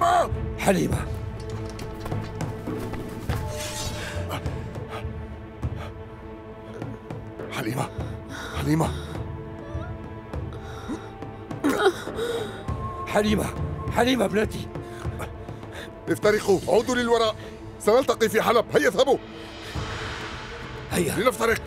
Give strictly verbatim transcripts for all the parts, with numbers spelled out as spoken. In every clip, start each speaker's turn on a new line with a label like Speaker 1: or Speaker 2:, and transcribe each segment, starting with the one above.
Speaker 1: حليمة
Speaker 2: حليمة حليمة
Speaker 1: حليمة حليمة ابنتي.
Speaker 2: افترقوا، عودوا للوراء، سنلتقي في حلب. هيا اذهبوا.
Speaker 1: هيا
Speaker 2: لنفترق.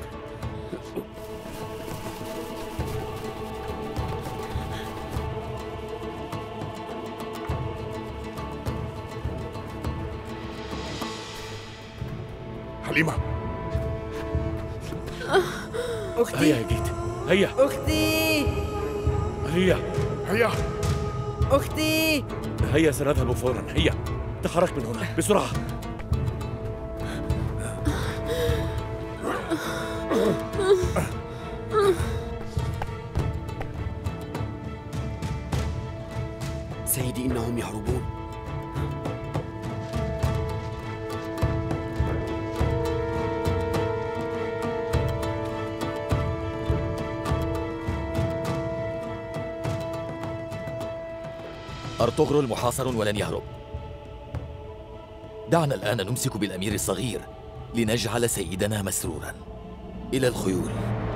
Speaker 2: حليمة
Speaker 3: أختي.
Speaker 4: هيا يا جيت، هيا.
Speaker 3: أختي.
Speaker 4: هيا
Speaker 2: هيا
Speaker 3: أختي.
Speaker 4: هيا، سنذهب فورا. هيا تحرك من هنا بسرعة.
Speaker 5: سيدي إنهم يهربون.
Speaker 6: أرطغرل محاصر ولن يهرب. دعنا الآن نمسك بالأمير الصغير لنجعل سيدنا مسرورا. إلى الخيول.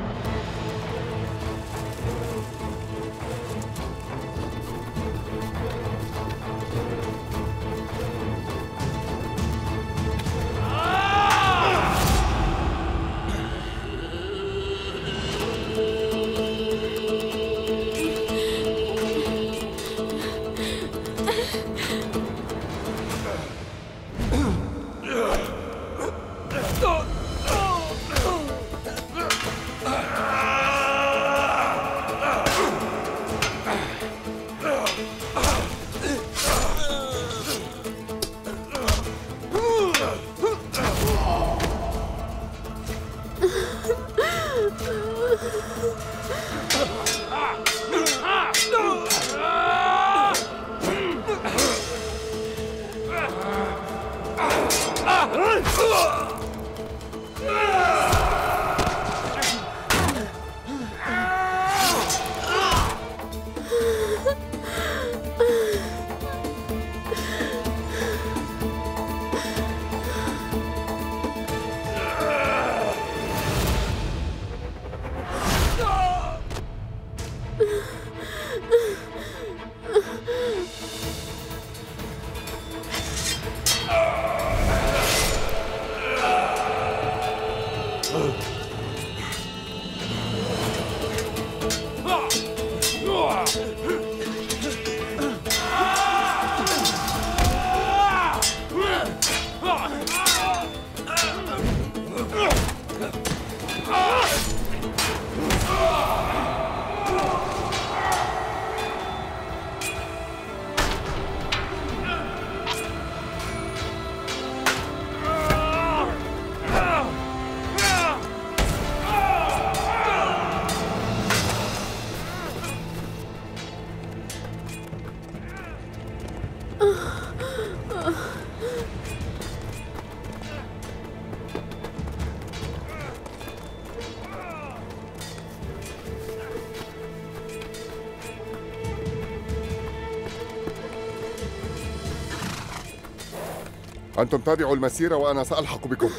Speaker 2: أنتم تابعوا المسيرة وأنا سألحق بكم.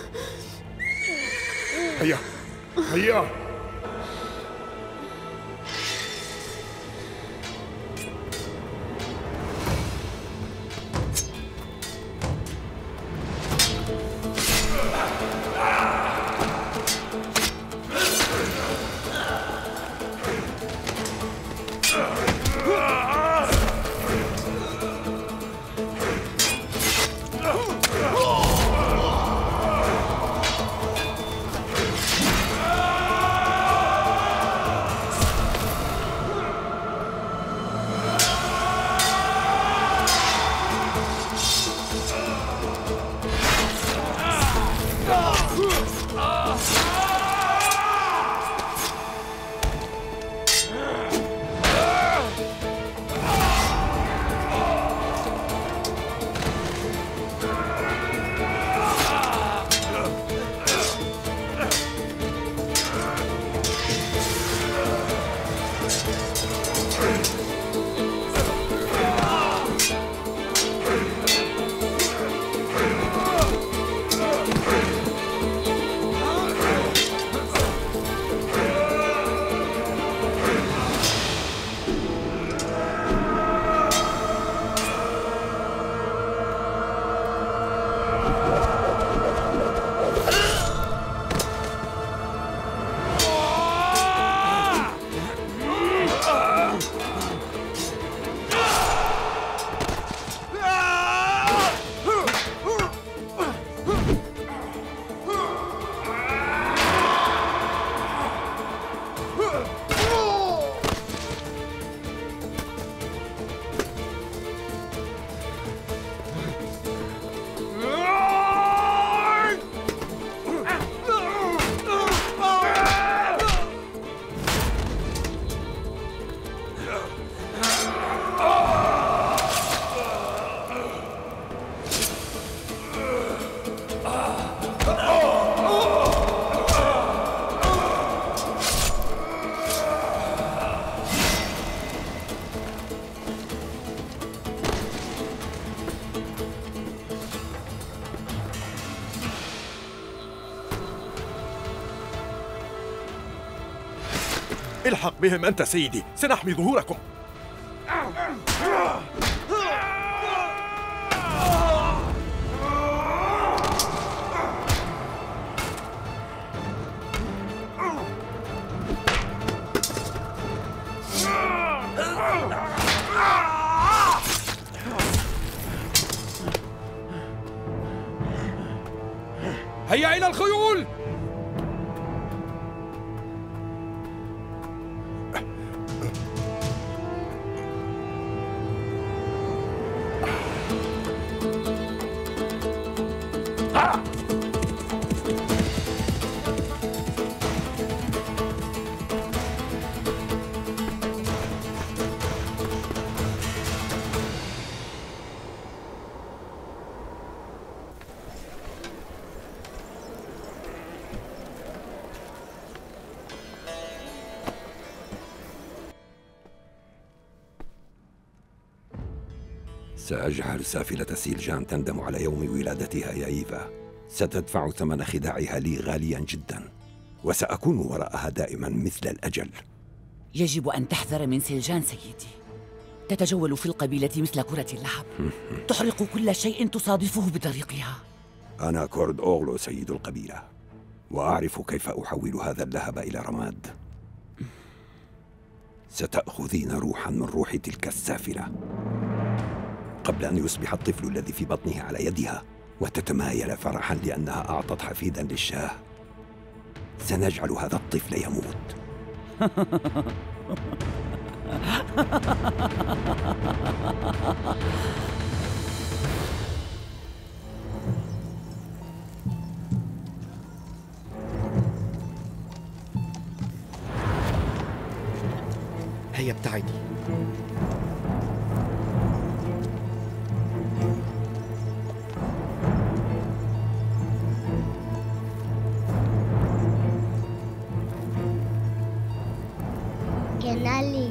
Speaker 2: هيا هيا.
Speaker 7: الحق بهم أنت سيدي، سنحمي ظهوركم.
Speaker 1: هيا إلى الخيول! سأجعل سافلة سيلجان تندم على يوم ولادتها يا إيفا. ستدفع ثمن خداعها لي غاليا جدا، وسأكون وراءها دائما مثل الأجل.
Speaker 8: يجب أن تحذر من سيلجان سيدي. تتجول في القبيلة مثل كرة اللعب، تحرق كل شيء تصادفه بطريقها.
Speaker 1: أنا كورد أوغلو سيد القبيلة، وأعرف كيف أحول هذا اللهب إلى رماد. ستأخذين روحا من روح تلك السافلة قبل أن يصبح الطفل الذي في بطنها على يدها وتتمايل فرحا لأنها أعطت حفيدا للشاه. سنجعل هذا الطفل يموت.
Speaker 5: هيا ابتعدي.
Speaker 9: جنالي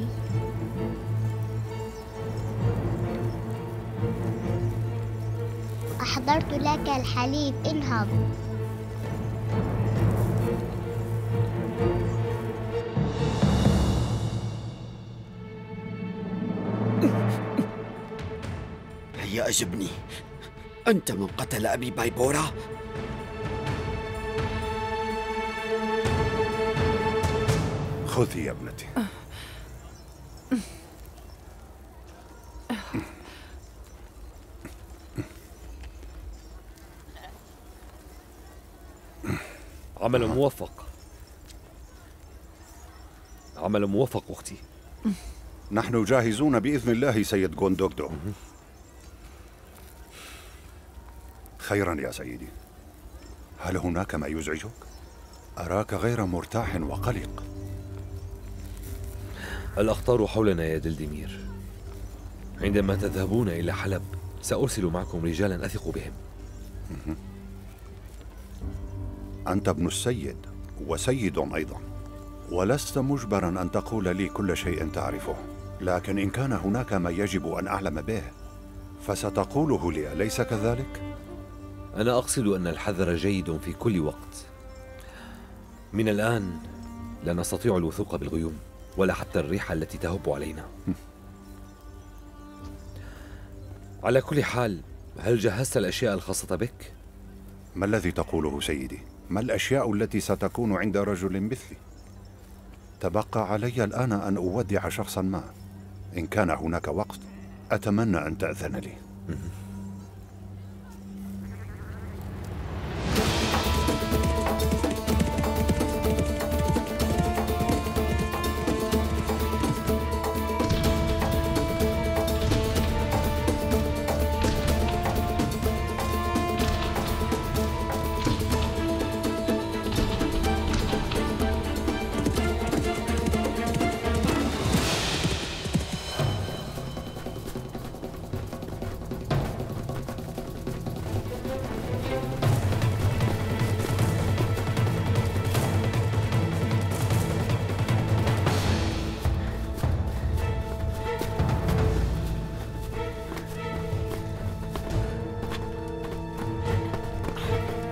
Speaker 9: أحضرت لك الحليب، انهض.
Speaker 5: هيا أجبني، أنت من قتل أبي بايبورا؟
Speaker 10: خذي يا ابنتي.
Speaker 4: عمل موفق، عمل موفق أختي.
Speaker 10: نحن جاهزون بإذن الله سيد غوندوغدو. خيرا يا سيدي. هل هناك ما يزعجك؟ أراك غير مرتاح وقلق.
Speaker 4: الأخطار حولنا يا دلدمير. عندما تذهبون إلى حلب سأرسل معكم رجالا أثق بهم.
Speaker 10: أنت ابن السيد وسيد أيضا، ولست مجبرا أن تقول لي كل شيء تعرفه، لكن إن كان هناك ما يجب أن أعلم به فستقوله لي، أليس كذلك؟
Speaker 4: أنا أقصد أن الحذر جيد في كل وقت. من الآن لا نستطيع الوثوق بالغيوم ولا حتى الريح التي تهب علينا. على كل حال، هل جهزت الأشياء الخاصة بك؟
Speaker 10: ما الذي تقوله سيدي؟ ما الأشياء التي ستكون عند رجل مثلي؟ تبقى علي الآن أن أودع شخصا ما. إن كان هناك وقت أتمنى أن تأذن لي.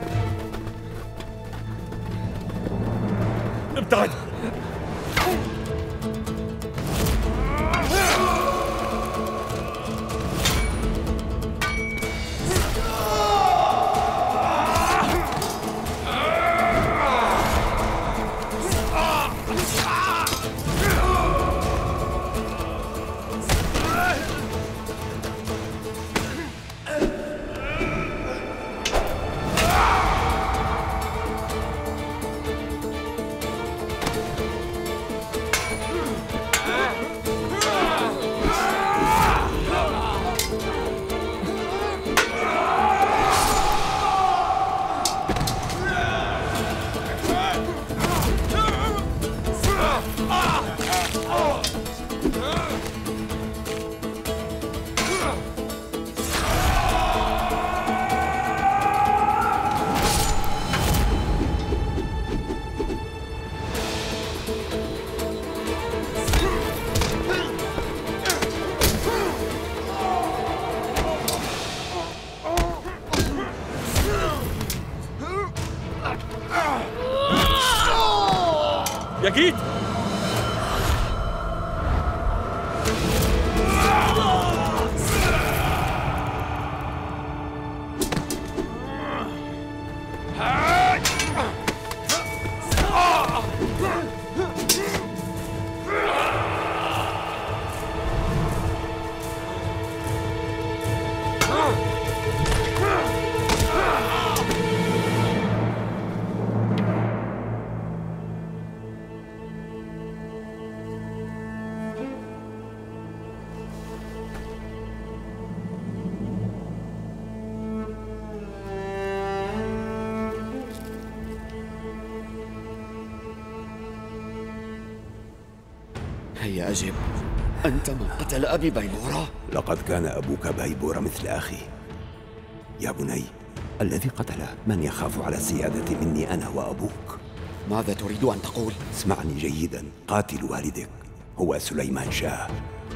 Speaker 4: ابتعد.
Speaker 7: يجيت.
Speaker 5: هيا أجب، أنت من قتل أبي بيبورة؟
Speaker 1: لقد كان أبوك بيبورة مثل أخي يا بني. الذي قتله من يخاف على السيادة مني أنا وأبوك.
Speaker 5: ماذا تريد أن تقول؟
Speaker 1: اسمعني جيدا، قاتل والدك هو سليمان شاه.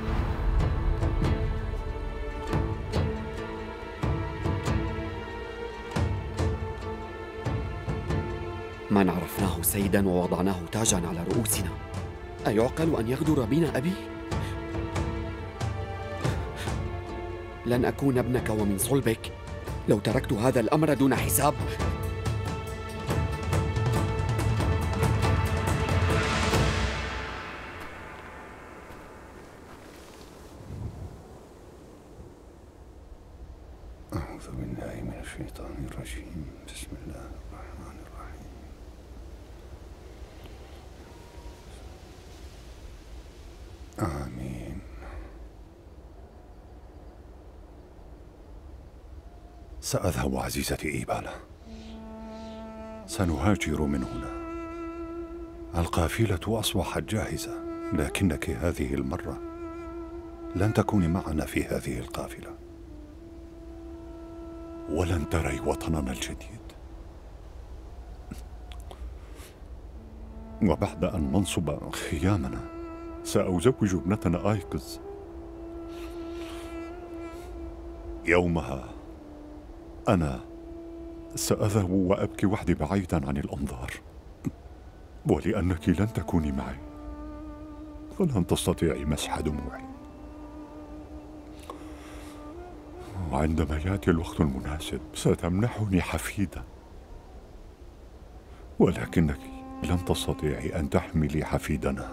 Speaker 5: من عرفناه سيدا ووضعناه تاجا على رؤوسنا، أيعقل أن يغدر بنا أبي؟ لن أكون ابنك ومن صلبك لو تركت هذا الأمر دون حساب.
Speaker 10: أعوذ بالله من الشيطان الرجيم. بسم الله الرحمن الرحيم. آمين. سأذهب عزيزتي إيبالا، سنهاجر من هنا. القافلة أصبحت جاهزة، لكنك هذه المرة لن تكوني معنا في هذه القافلة، ولن تري وطننا الجديد. وبعد أن ننصب خيامنا سأزوج ابنتنا آيكز. يومها أنا سأذهب وأبكي وحدي بعيدا عن الأنظار، ولأنك لن تكوني معي فلن تستطيعي مسح دموعي. وعندما يأتي الوقت المناسب ستمنحني حفيدا، ولكنك لن تستطيعي أن تحملي حفيدنا.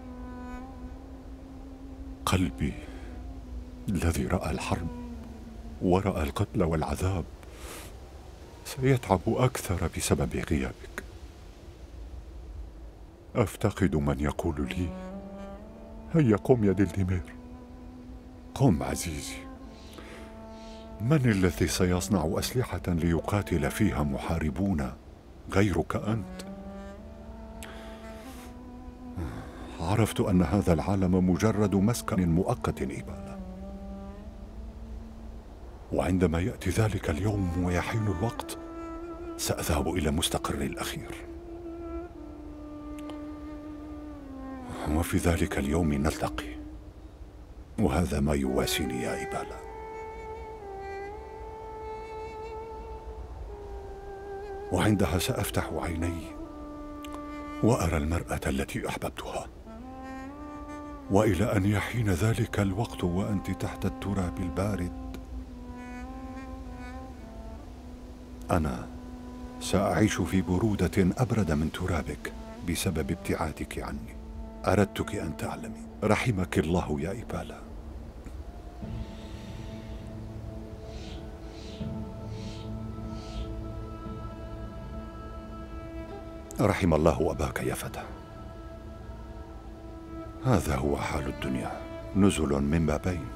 Speaker 10: قلبي الذي رأى الحرب ورأى القتل والعذاب سيتعب أكثر بسبب غيابك. أفتقد من يقول لي هيا قم يا دلدمير، قم عزيزي. من الذي سيصنع أسلحة ليقاتل فيها محاربون غيرك أنت؟ عرفت أن هذا العالم مجرد مسكن مؤقت إيبالا، وعندما يأتي ذلك اليوم ويحين الوقت سأذهب إلى مستقري الأخير، وفي ذلك اليوم نلتقي، وهذا ما يواسيني يا إيبالا. وعندها سأفتح عيني وأرى المرأة التي أحببتها، وإلى أن يحين ذلك الوقت وأنت تحت التراب البارد أنا سأعيش في برودة أبرد من ترابك بسبب ابتعادك عني. أردتك أن تعلمي، رحمك الله يا إيبالا. رحم الله أباك يا فتى. هذا هو حال الدنيا، نزل من بابين.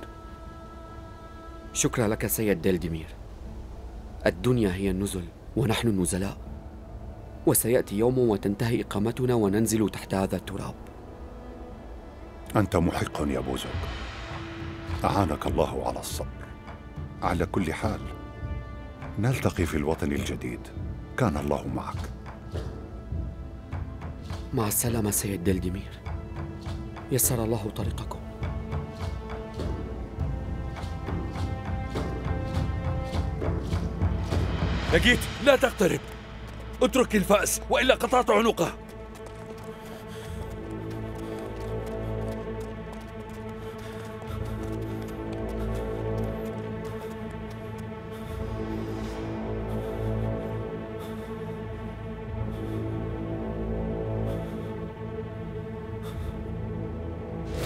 Speaker 5: شكرا لك سيد دلدمير. الدنيا هي النزل ونحن النزلاء، وسيأتي يوم وتنتهي إقامتنا وننزل تحت هذا التراب.
Speaker 10: أنت محق يا بوزوك، أعانك الله على الصبر. على كل حال نلتقي في الوطن الجديد، كان الله معك.
Speaker 5: مع السلامة سيد دلدمير، يسر الله طريقكم.
Speaker 7: نجيت، لا تقترب، اترك الفأس وإلا قطعت عنقه.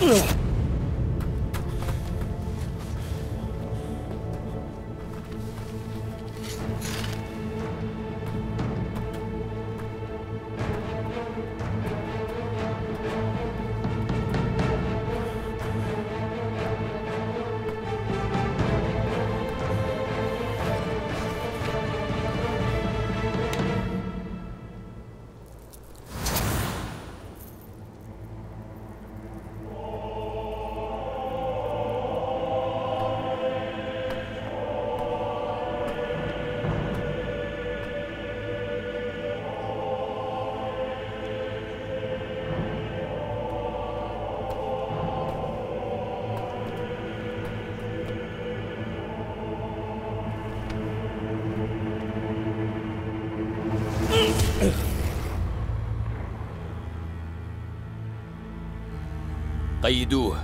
Speaker 6: قيدوه.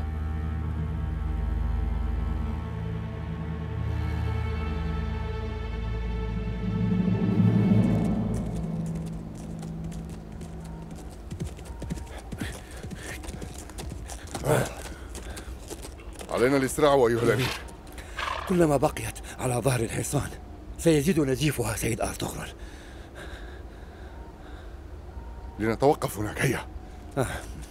Speaker 2: علينا الإسراع أيها الأمير.
Speaker 11: كلما بقيت على ظهر الحصان سيزيد نزيفها سيد أرطغرل.
Speaker 2: لنتوقف هناك، هيا.
Speaker 11: آه.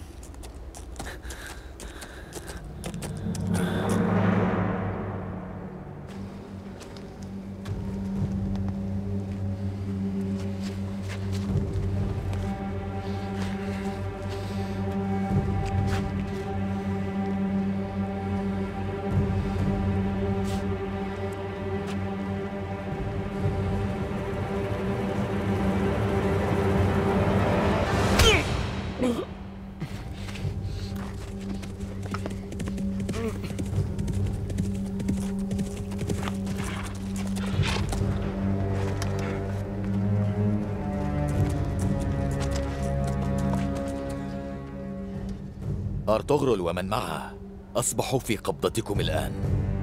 Speaker 6: أرطغرل ومن معه أصبحوا في قبضتكم الآن،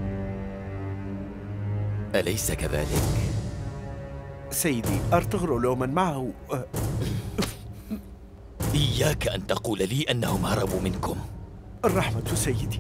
Speaker 6: أليس كذلك؟
Speaker 7: سيدي أرطغرل ومن معه.
Speaker 6: إياك أن تقول لي أنهم هربوا منكم.
Speaker 7: الرحمة سيدي.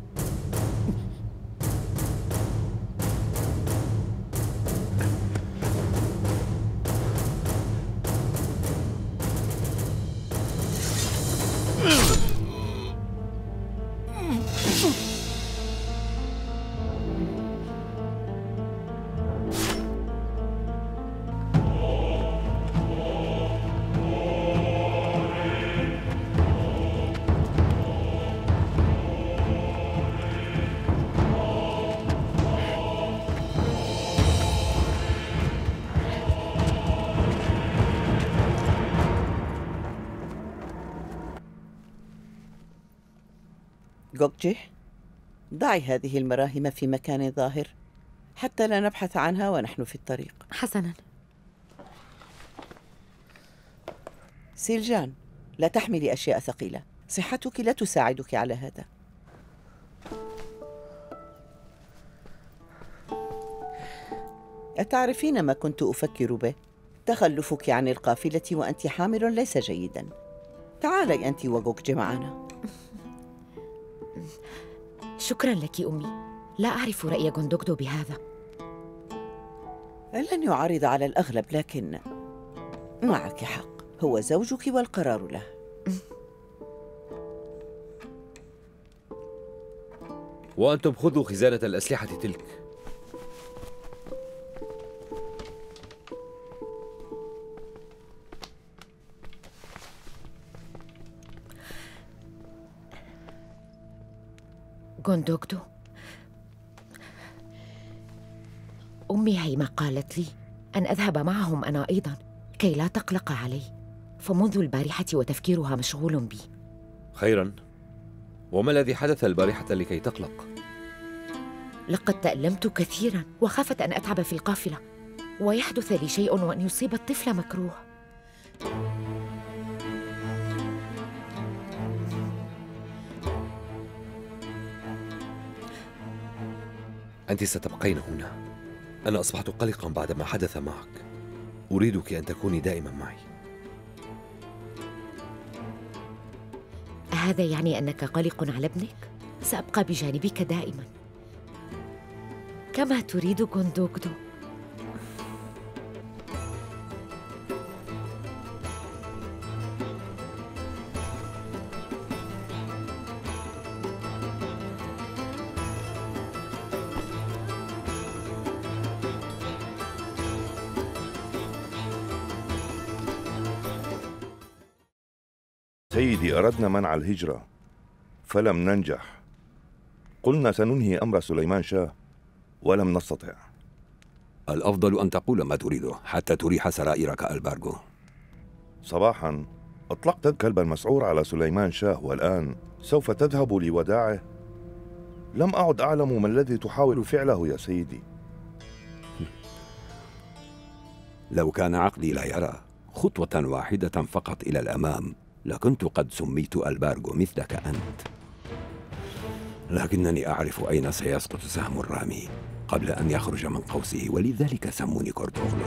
Speaker 3: غوكجي، ضعي هذه المراهم في مكان ظاهر حتى لا نبحث عنها ونحن في الطريق.
Speaker 12: حسناً.
Speaker 3: سيلجان، لا تحملي أشياء ثقيلة، صحتك لا تساعدك على هذا. أتعرفين ما كنت أفكر به؟ تخلفك عن القافلة وأنت حامل ليس جيداً. تعالي أنت وغوكجي معنا.
Speaker 12: شكراً لك أمي، لا أعرف رأي غوندوغدو بهذا.
Speaker 3: لن يعارض على الأغلب، لكن معك حق، هو زوجك والقرار له.
Speaker 4: وأنتم خذوا خزانة الأسلحة تلك.
Speaker 12: غوندوغدو، أمي هيما قالت لي أن أذهب معهم أنا أيضاً كي لا تقلق علي، فمنذ البارحة وتفكيرها مشغول بي.
Speaker 4: خيراً، وما الذي حدث البارحة لكي تقلق؟
Speaker 12: لقد تألمت كثيراً وخافت أن أتعب في القافلة ويحدث لي شيء وأن يصيب الطفل مكروه.
Speaker 4: أنت ستبقين هنا. أنا أصبحت قلقاً بعد ما حدث معك. أريدك أن تكوني دائماً معي.
Speaker 12: هذا يعني أنك قلق على ابنك؟ سأبقى بجانبك دائما كما تريد غوندوغدو.
Speaker 13: سيدي، أردنا منع الهجرة فلم ننجح. قلنا سننهي أمر سليمان شاه ولم نستطع.
Speaker 1: الأفضل أن تقول ما تريده حتى تريح سرائرك ألبارغو.
Speaker 13: صباحا أطلقت الكلب المسعور على سليمان شاه، والآن سوف تذهب لوداعه. لم أعد أعلم ما الذي تحاول فعله يا سيدي.
Speaker 1: لو كان عقلي لا يرى خطوة واحدة فقط إلى الأمام لكنت قد سميت ألبارغو مثلك أنت، لكنني أعرف أين سيسقط سهم الرامي قبل أن يخرج من قوسه، ولذلك سموني كورتوغلو.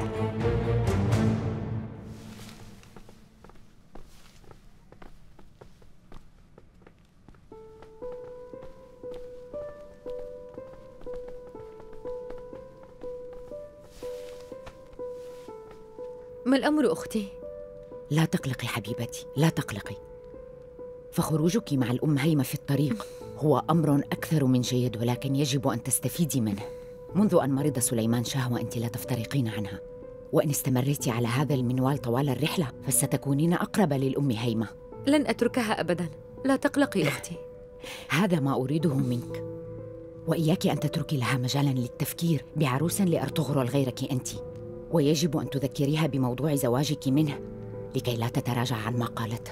Speaker 12: ما الأمر أختي؟
Speaker 8: لا تقلقي حبيبتي، لا تقلقي. فخروجك مع الأم هيمة في الطريق هو أمر أكثر من جيد، ولكن يجب أن تستفيدي منه. منذ أن مرض سليمان شاه وأنت لا تفترقين عنها، وإن استمريت على هذا المنوال طوال الرحلة فستكونين أقرب للأم هيمة.
Speaker 12: لن أتركها أبداً، لا تقلقي أختي.
Speaker 8: هذا ما أريده منك، وإياك أن تتركي لها مجالاً للتفكير بعروس لأرطغرل غيرك أنت، ويجب أن تذكريها بموضوع زواجك منه لكي لا تتراجع عن ما قالته.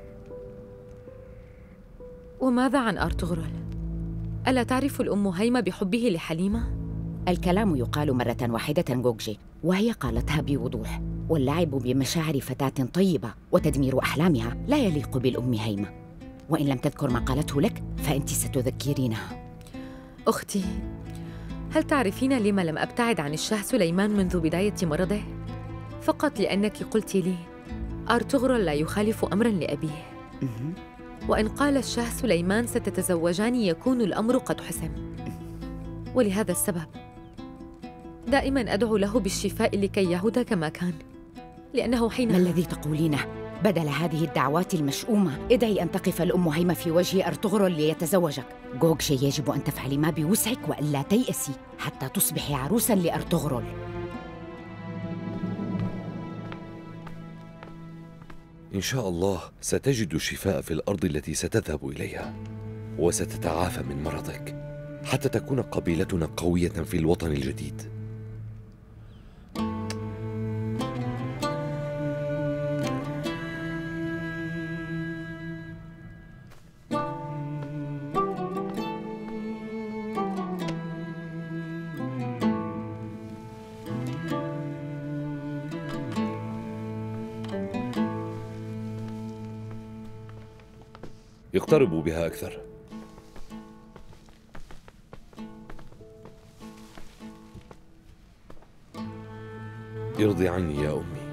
Speaker 12: وماذا عن أرطغرل؟ ألا تعرف الأم هيمة بحبه لحليمة؟
Speaker 8: الكلام يقال مرة واحدة غوغجي، وهي قالتها بوضوح، واللعب بمشاعر فتاة طيبة وتدمير أحلامها لا يليق بالأم هيمة، وإن لم تذكر ما قالته لك فأنت ستذكرينها.
Speaker 12: أختي، هل تعرفين لما لم أبتعد عن الشاه سليمان منذ بداية مرضه؟ فقط لأنك قلت لي أرطغرل لا يخالف أمراً لأبيه، وإن قال الشاه سليمان ستتزوجان يكون الأمر قد حسم. ولهذا السبب دائماً أدعو له بالشفاء لكي يعود كما كان، لأنه حين
Speaker 8: ما الذي تقولينه؟ بدل هذه الدعوات المشؤومة ادعي أن تقف الأم هيمة في وجه أرطغرل ليتزوجك. غوغشي، يجب أن تفعلي ما بوسعك وألا تيأسي حتى تصبحي عروساً لأرطغرل.
Speaker 4: إن شاء الله ستجد الشفاء في الأرض التي ستذهب إليها، وستتعافى من مرضك حتى تكون قبيلتنا قوية في الوطن الجديد. اقتربوا بها أكثر. ارضي عني يا أمي.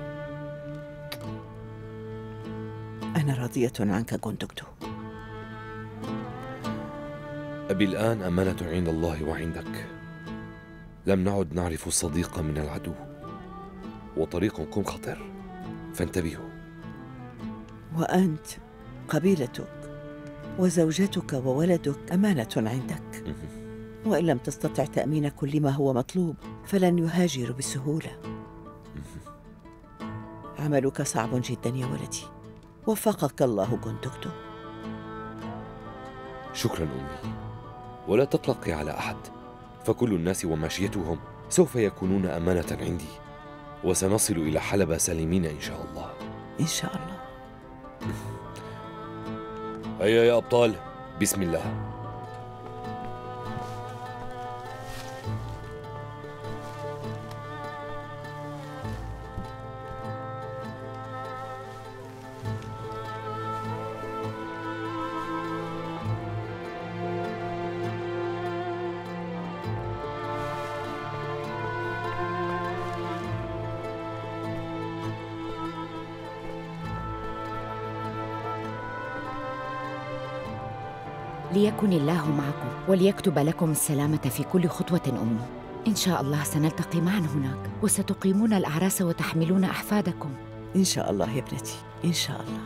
Speaker 3: أنا راضية عنك غوندوغدو.
Speaker 4: أبي الآن أمانة عند الله وعندك. لم نعد نعرف الصديق من العدو، وطريقكم خطر، فانتبهوا.
Speaker 3: وأنت قبيلتك وزوجتك وولدك أمانة عندك، وإن لم تستطع تأمين كل ما هو مطلوب فلن يهاجروا بسهولة. عملك صعب جدا يا ولدي، وفقك الله غوندوغدو.
Speaker 4: شكرا أمي، ولا تقلقي على أحد، فكل الناس وماشيتهم سوف يكونون أمانة عندي، وسنصل إلى حلب سالمين إن شاء الله.
Speaker 3: إن شاء الله.
Speaker 4: هيا يا أبطال، بسم الله.
Speaker 8: ليكن الله معكم وليكتب لكم السلامة في كل خطوة أمي. إن شاء الله سنلتقي معا هناك، وستقيمون الأعراس وتحملون أحفادكم.
Speaker 3: إن شاء الله يا ابنتي، إن شاء الله.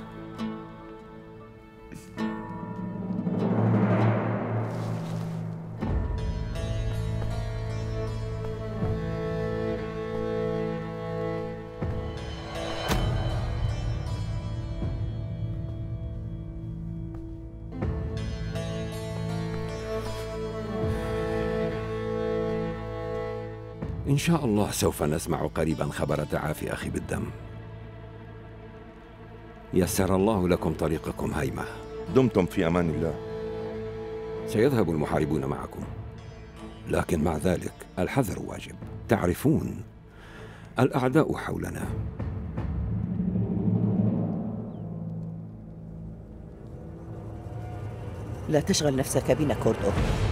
Speaker 1: إن شاء الله سوف نسمع قريبا خبر تعافي أخي بالدم. يسر الله لكم طريقكم هيمة.
Speaker 13: دمتم في أمان الله.
Speaker 1: سيذهب المحاربون معكم، لكن مع ذلك الحذر واجب. تعرفون الأعداء حولنا.
Speaker 3: لا تشغل نفسك بنا كوردو.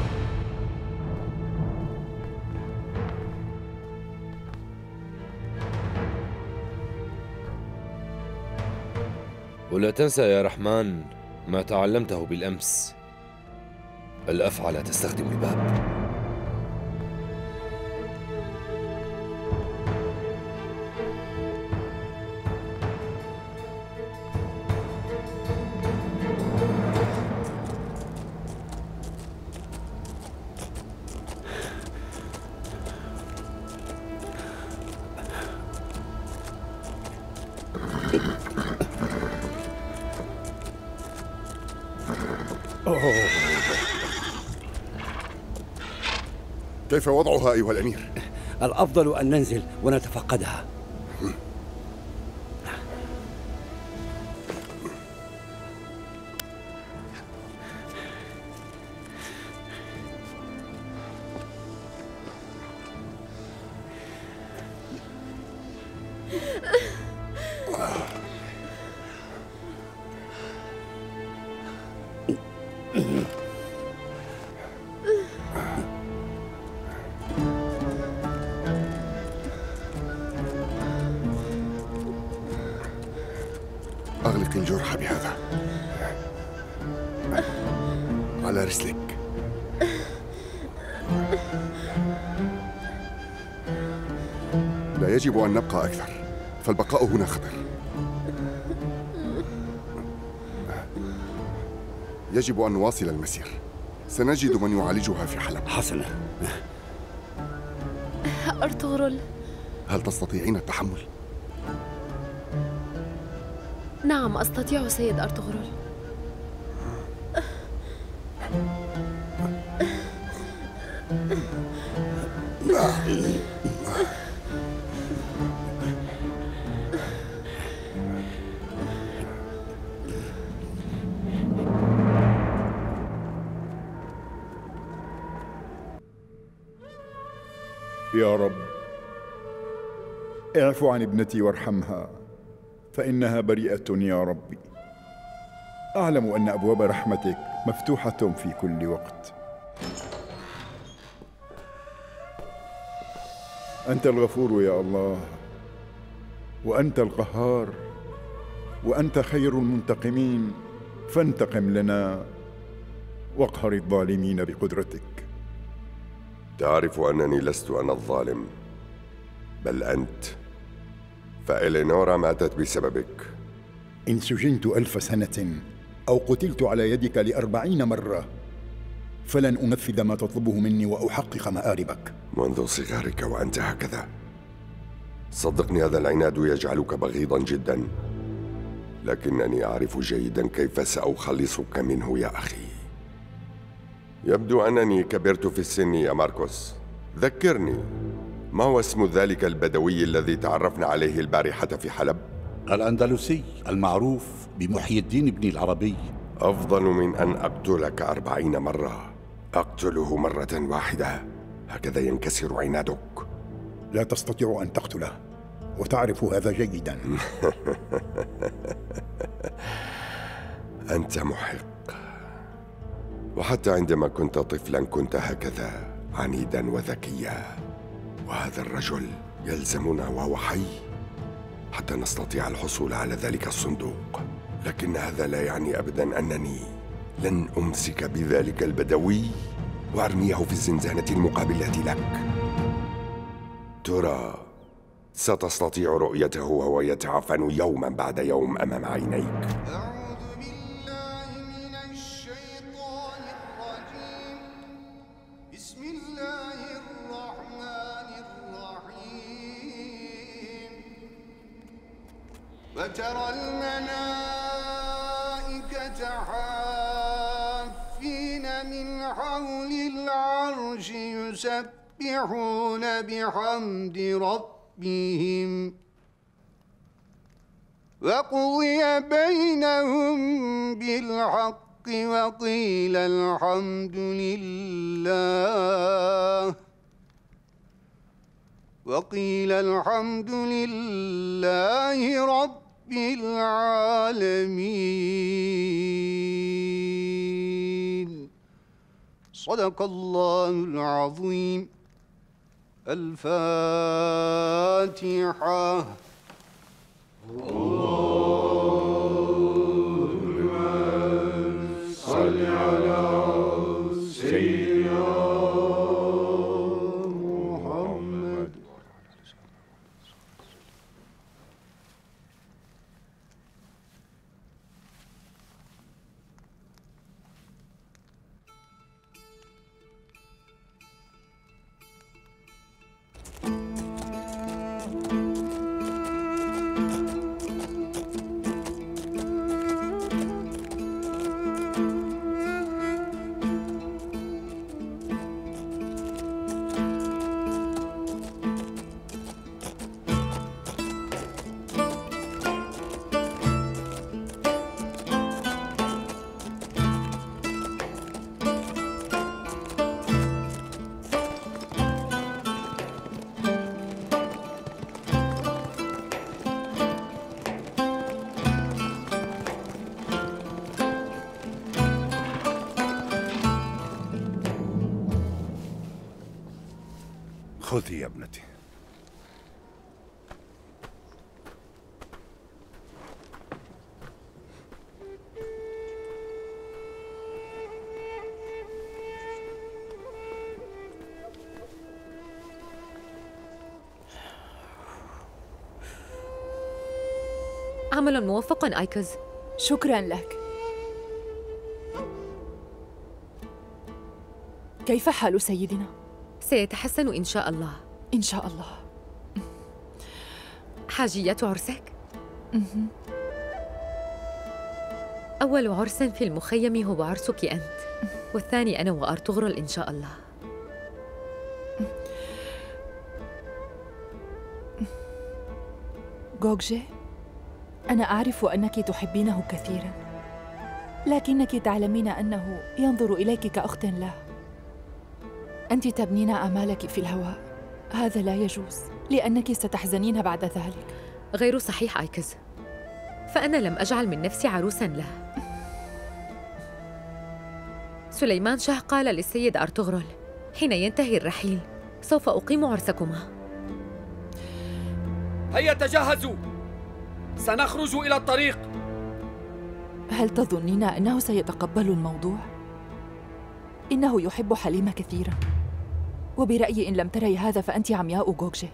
Speaker 4: ولا تنسى يا رحمن ما تعلمته بالأمس، الأفعى لا تستخدم الباب.
Speaker 2: كيف وضعها أيها الأمير؟
Speaker 11: الأفضل أن ننزل ونتفقدها.
Speaker 2: أغلق الجرح بهذا على رسلك. لا يجب أن نبقى أكثر، فالبقاء هنا خطر. يجب أن نواصل المسير، سنجد من يعالجها في حلب.
Speaker 11: حسنا.
Speaker 14: أرطغرل،
Speaker 2: هل تستطيعين التحمل؟
Speaker 14: نعم أستطيع سيد أرطغرل.
Speaker 15: يا رب اعف عن ابنتي وارحمها، فإنها بريئة يا ربي. أعلم أن أبواب رحمتك مفتوحة في كل وقت. أنت الغفور يا الله، وأنت القهار، وأنت خير المنتقمين، فانتقم لنا واقهر الظالمين بقدرتك.
Speaker 16: تعرف أنني لست أنا الظالم، بل أنت، فإلينورا ماتت بسببك.
Speaker 15: إن سجنت ألف سنة أو قتلت على يدك لأربعين مرة فلن أنفذ ما تطلبه مني وأحقق مآربك.
Speaker 16: منذ صغرك وأنت هكذا. صدقني هذا العناد يجعلك بغيضا جدا، لكنني أعرف جيدا كيف سأخلصك منه يا أخي. يبدو أنني كبرت في السن يا ماركوس. ذكرني، ما هو اسم ذلك البدوي الذي تعرفنا عليه البارحة في حلب؟
Speaker 17: الأندلسي المعروف بمحيي الدين ابن العربي.
Speaker 16: أفضل من أن أقتلك أربعين مرة. أقتله مرة واحدة، هكذا ينكسر عنادك.
Speaker 15: لا تستطيع أن تقتله، وتعرف هذا جيدا.
Speaker 16: أنت محق، وحتى عندما كنت طفلا كنت هكذا عنيدا وذكيا. وهذا الرجل يلزمنا وهو حي حتى نستطيع الحصول على ذلك الصندوق، لكن هذا لا يعني أبدا أنني لن أمسك بذلك البدوي وأرميه في الزنزانة المقابلة لك. ترى ستستطيع رؤيته وهو يتعفن يوما بعد يوم أمام عينيك.
Speaker 18: وترى الملائكة حافين من حول العرش يسبحون بحمد ربهم وقضي بينهم بالحق وقيل الحمد لله وقيل الحمد لله رب العالمين. صدق الله العظيم. الفاتحة. اللهم صل على سيدنا محمد.
Speaker 10: خذي يا ابنتي.
Speaker 12: عمل موفق آيكوز.
Speaker 19: شكرا لك. كيف حال سيدنا؟
Speaker 12: سيتحسن إن شاء الله.
Speaker 19: إن شاء الله.
Speaker 12: حاجيات عرسك؟ أول عرس في المخيم هو عرسك أنت، والثاني أنا وأرطغرل إن شاء الله.
Speaker 19: غوغجي، أنا أعرف أنك تحبينه كثيراً، لكنك تعلمين أنه ينظر إليك كأخت له. أنت تبنين آمالك في الهواء، هذا لا يجوز لأنك ستحزنين بعد ذلك.
Speaker 12: غير صحيح آيكوز، فأنا لم أجعل من نفسي عروساً له. سليمان شاه قال للسيد أرطغرل حين ينتهي الرحيل سوف أقيم عرسكما.
Speaker 5: هيا تجهزوا، سنخرج إلى الطريق.
Speaker 19: هل تظنين أنه سيتقبل الموضوع؟ إنه يحب حليمة كثيراً، وبرأيي إن لم تري هذا فأنت عمياء غوغجي.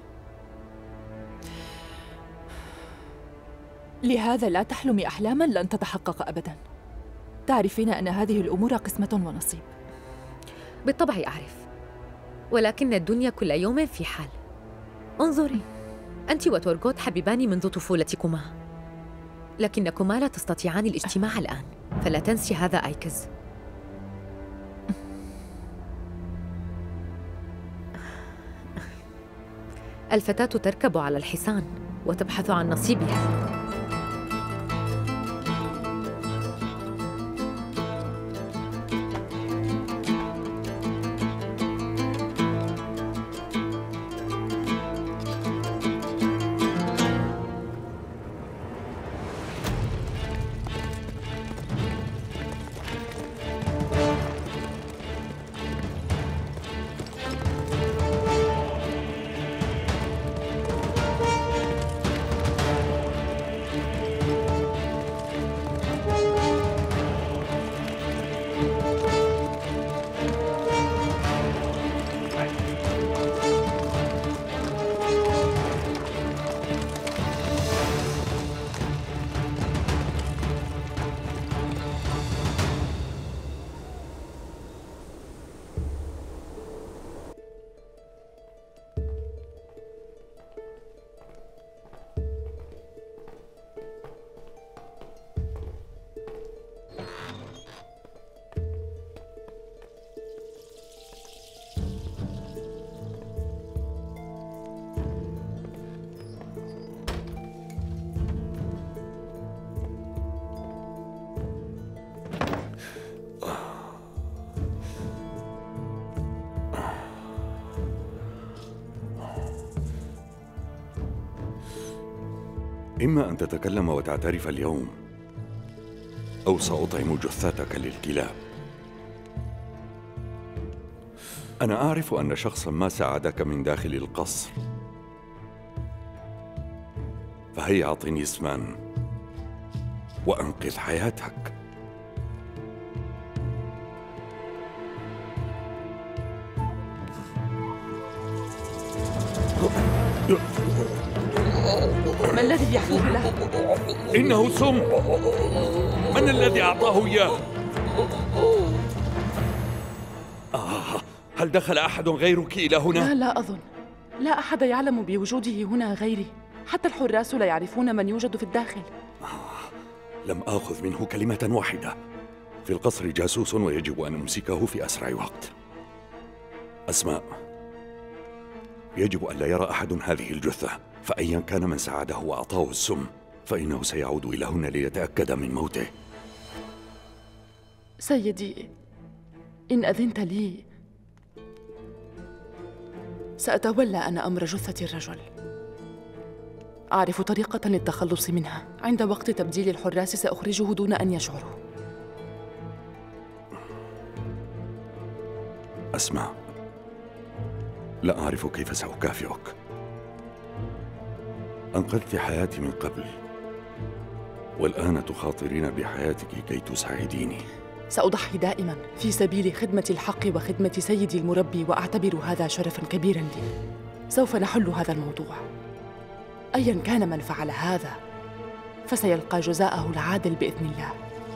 Speaker 19: لهذا لا تحلمي أحلاماً لن تتحقق أبداً. تعرفين أن هذه الأمور قسمة ونصيب.
Speaker 12: بالطبع أعرف، ولكن الدنيا كل يوم في حال. انظري، أنت وتورغوت حبيبان منذ طفولتكما، لكنكما لا تستطيعان الاجتماع الآن، فلا تنسي هذا آيكوز. الفتاة تركب على الحصان وتبحث عن نصيبها.
Speaker 1: إما أن تتكلم وتعترف اليوم، أو سأطعم جثتك للكلاب. أنا أعرف أن شخصاً ما ساعدك من داخل القصر، فهيا أعطني اسماً وأنقذ حياتك.
Speaker 20: ما الذي يحدث له؟
Speaker 1: إنه سم. من الذي أعطاه إياه؟ آه، هل دخل أحد غيرك إلى هنا؟
Speaker 20: لا لا أظن، لا أحد يعلم بوجوده هنا غيري، حتى الحراس لا يعرفون من يوجد في الداخل.
Speaker 1: آه، لم آخذ منه كلمة واحدة. في القصر جاسوس ويجب أن أمسكه في أسرع وقت. أسماء، يجب أن لا يرى أحد هذه الجثة، فأيا كان من ساعده وأعطاه السم فإنه سيعود إلى هنا ليتأكد من موته.
Speaker 20: سيدي، إن أذنت لي سأتولى أنا أمر جثة الرجل. أعرف طريقة للتخلص منها. عند وقت تبديل الحراس سأخرجه دون أن يشعروا.
Speaker 1: أسمع، لا أعرف كيف سأكافئك. أنقذت حياتي من قبل، والآن تخاطرين بحياتك كي تساعديني.
Speaker 20: سأضحي دائما في سبيل خدمة الحق وخدمة سيدي المربي، وأعتبر هذا شرفا كبيرا لي. سوف نحل هذا الموضوع. أيا كان من فعل هذا فسيلقى جزاءه العادل بإذن الله.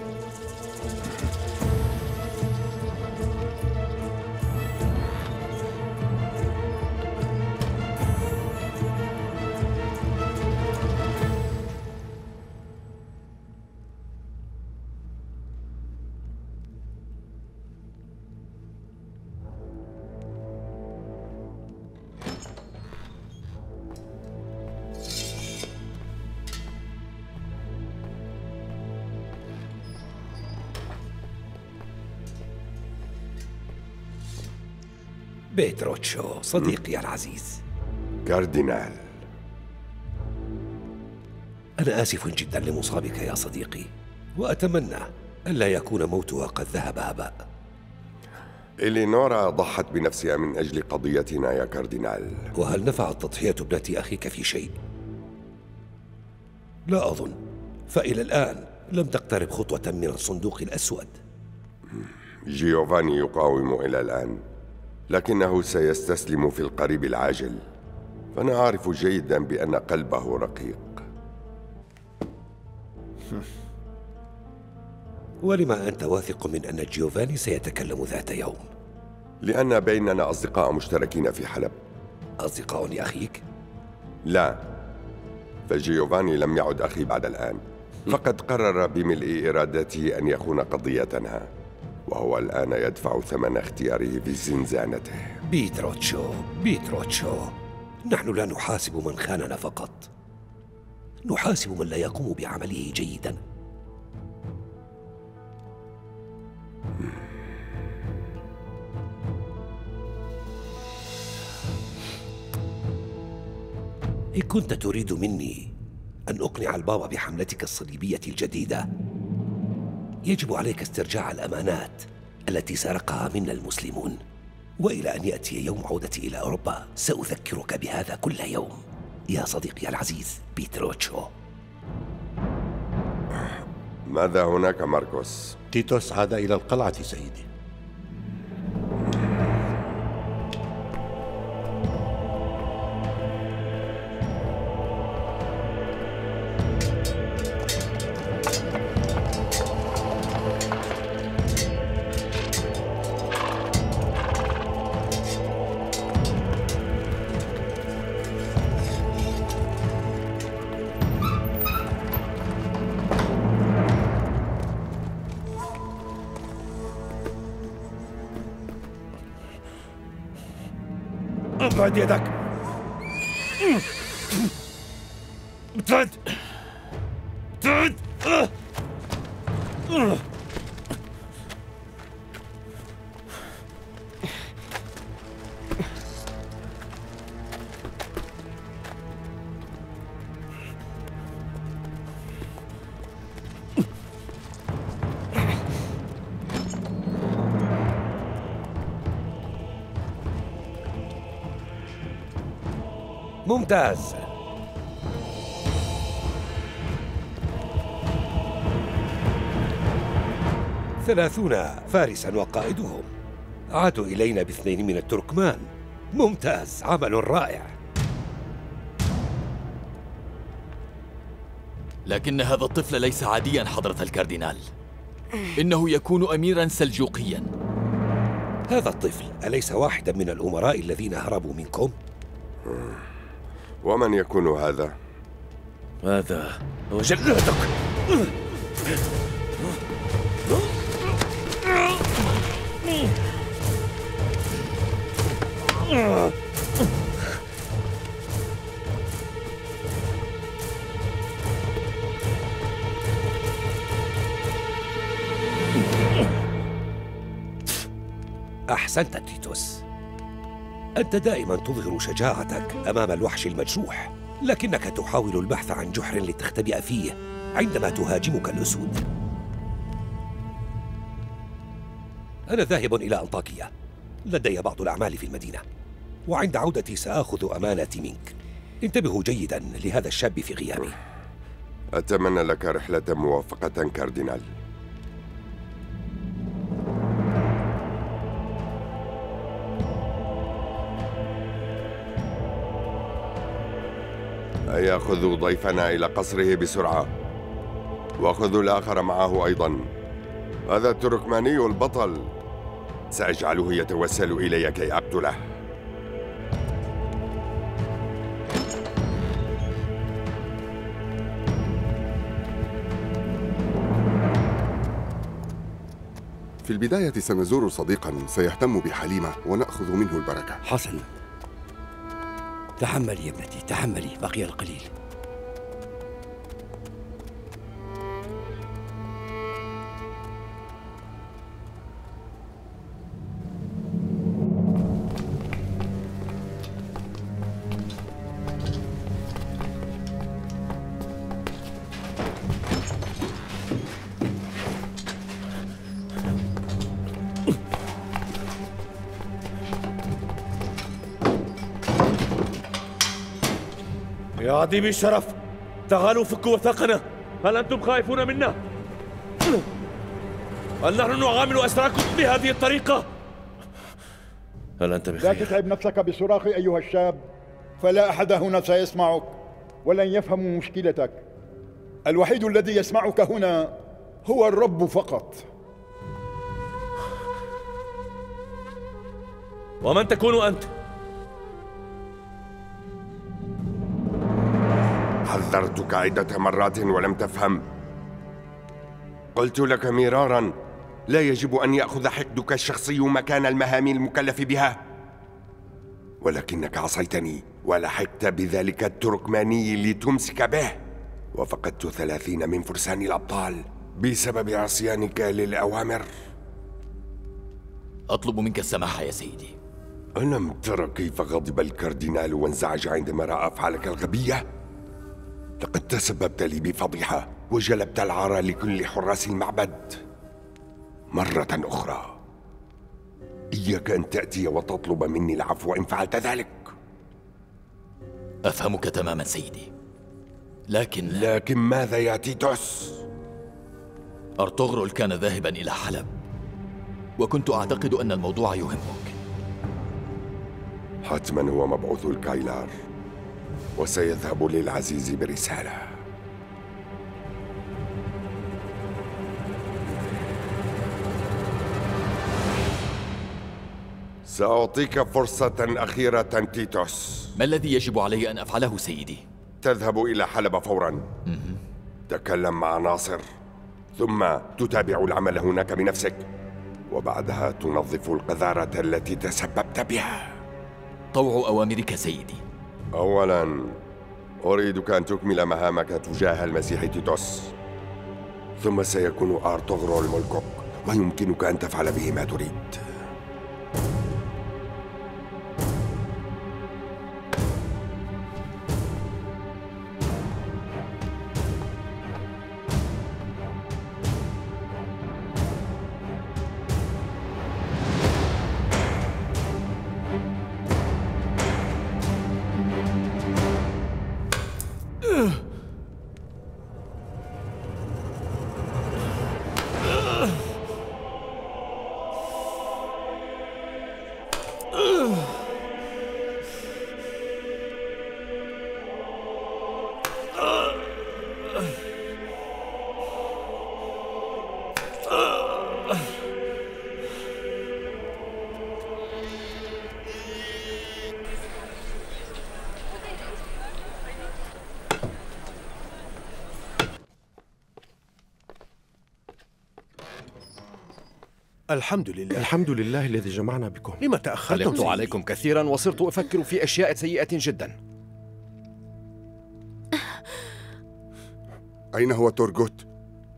Speaker 11: بيتروتشو صديقي العزيز.
Speaker 16: كاردينال،
Speaker 11: أنا آسف جدا لمصابك يا صديقي، وأتمنى ألا يكون موتها قد ذهب هباء.
Speaker 16: إلينورا ضحت بنفسها من أجل قضيتنا يا كاردينال.
Speaker 11: وهل نفعت تضحية ابنة أخيك في شيء؟ لا أظن، فإلى الآن لم تقترب خطوة من الصندوق الأسود.
Speaker 16: جيوفاني يقاوم إلى الآن، لكنه سيستسلم في القريب العاجل، فأنا أعرف جيدا بأن قلبه رقيق.
Speaker 11: ولما أنت واثق من أن جيوفاني سيتكلم ذات يوم؟
Speaker 16: لأن بيننا أصدقاء مشتركين في حلب.
Speaker 11: أصدقاء لأخيك؟
Speaker 16: لا، فجيوفاني لم يعد أخي بعد الآن، فقد قرر بملء إرادته أن يخون قضيتنا، وهو الآن يدفع ثمن اختياره في زنزانته.
Speaker 11: بيتروتشو بيتروتشو، نحن لا نحاسب من خاننا فقط، نحاسب من لا يقوم بعمله جيدا. إن كنت تريد مني أن أقنع البابا بحملتك الصليبية الجديدة، يجب عليك استرجاع الأمانات التي سرقها منا المسلمون، وإلى أن يأتي يوم عودتي إلى أوروبا سأذكرك بهذا كل يوم يا صديقي العزيز بيتروتشو.
Speaker 16: ماذا هناك ماركوس؟
Speaker 17: تيتوس عاد إلى القلعة سيدي.
Speaker 11: ابعد يدك. ابتعد ابتعد. ممتاز. ثلاثون فارسا وقائدهم عادوا إلينا باثنين من التركمان. ممتاز، عمل رائع.
Speaker 6: لكن هذا الطفل ليس عاديا حضرة الكاردينال، إنه يكون أميرا سلجوقيا.
Speaker 11: هذا الطفل أليس واحدا من الأمراء الذين هربوا منكم؟
Speaker 16: ومن يكون هذا؟
Speaker 11: هذا هو جلادك. أحسنت تيتوس، أنت دائما تظهر شجاعتك أمام الوحش المجروح، لكنك تحاول البحث عن جحر لتختبئ فيه عندما تهاجمك الأسود. أنا ذاهب إلى أنطاكيا، لدي بعض الأعمال في المدينة، وعند عودتي سآخذ أماناتي منك. انتبهوا جيدا لهذا الشاب في غيابي.
Speaker 16: أتمنى لك رحلة موفقة كاردينال. هيا خذوا ضيفنا إلى قصره بسرعة، وخذوا الآخر معه أيضا. هذا التركماني البطل، سأجعله يتوسل إلي كي أقتله.
Speaker 2: في البداية سنزور صديقا سيهتم بحليمة ونأخذ منه البركة.
Speaker 11: حسن، تحملي يا ابنتي، تحملي، بقي القليل.
Speaker 4: يا عديمي الشرف، تعالوا فكوا وثاقنا. هل أنتم خائفون منا؟ هل نحن نعامل أسراكم بهذه الطريقة؟ هل أنت بخير؟
Speaker 15: لا تتعب نفسك بصراخي أيها الشاب، فلا أحد هنا سيسمعك ولن يفهم مشكلتك. الوحيد الذي يسمعك هنا هو الرب فقط.
Speaker 4: ومن تكون أنت؟
Speaker 16: حذرتك عدة مرات ولم تفهم. قلت لك مرارا، لا يجب أن يأخذ حقدك الشخصي مكان المهام المكلف بها، ولكنك عصيتني ولحقت بذلك التركماني لتمسك به، وفقدت ثلاثين من فرسان الأبطال بسبب عصيانك للأوامر.
Speaker 6: أطلب منك السماح يا سيدي.
Speaker 16: ألم ترى كيف غضب الكاردينال وانزعج عندما رأى أفعالك الغبية؟ لقد تسببت لي بفضيحة وجلبت العار لكل حراس المعبد. مرة أخرى إياك أن تأتي وتطلب مني العفو إن فعلت ذلك.
Speaker 6: أفهمك تماما سيدي، لكن
Speaker 16: لكن ماذا يا تيتوس؟
Speaker 6: أرطغرل كان ذاهبا إلى حلب، وكنت أعتقد أن الموضوع يهمك.
Speaker 16: حتما هو مبعوث الكايلار، وسيذهب للعزيز برسالة. سأعطيك فرصة أخيرة تيتوس.
Speaker 6: ما الذي يجب علي أن أفعله سيدي؟
Speaker 16: تذهب إلى حلب فورا، تكلم مع ناصر، ثم تتابع العمل هناك بنفسك، وبعدها تنظف القذارة التي تسببت بها.
Speaker 6: طوع أوامرك سيدي.
Speaker 16: أولاً أريدك أن تكمل مهامك تجاه المسيح تيتوس، ثم سيكون أرطغرل ملكك، ويمكنك أن تفعل به ما تريد.
Speaker 7: الحمد لله.
Speaker 21: الحمد لله الذي جمعنا بكم.
Speaker 7: لما تأخرتم
Speaker 21: قلقت
Speaker 7: سيدي؟
Speaker 21: عليكم كثيرا وصرت أفكر في أشياء سيئة جدا.
Speaker 2: أين هو تورغوت؟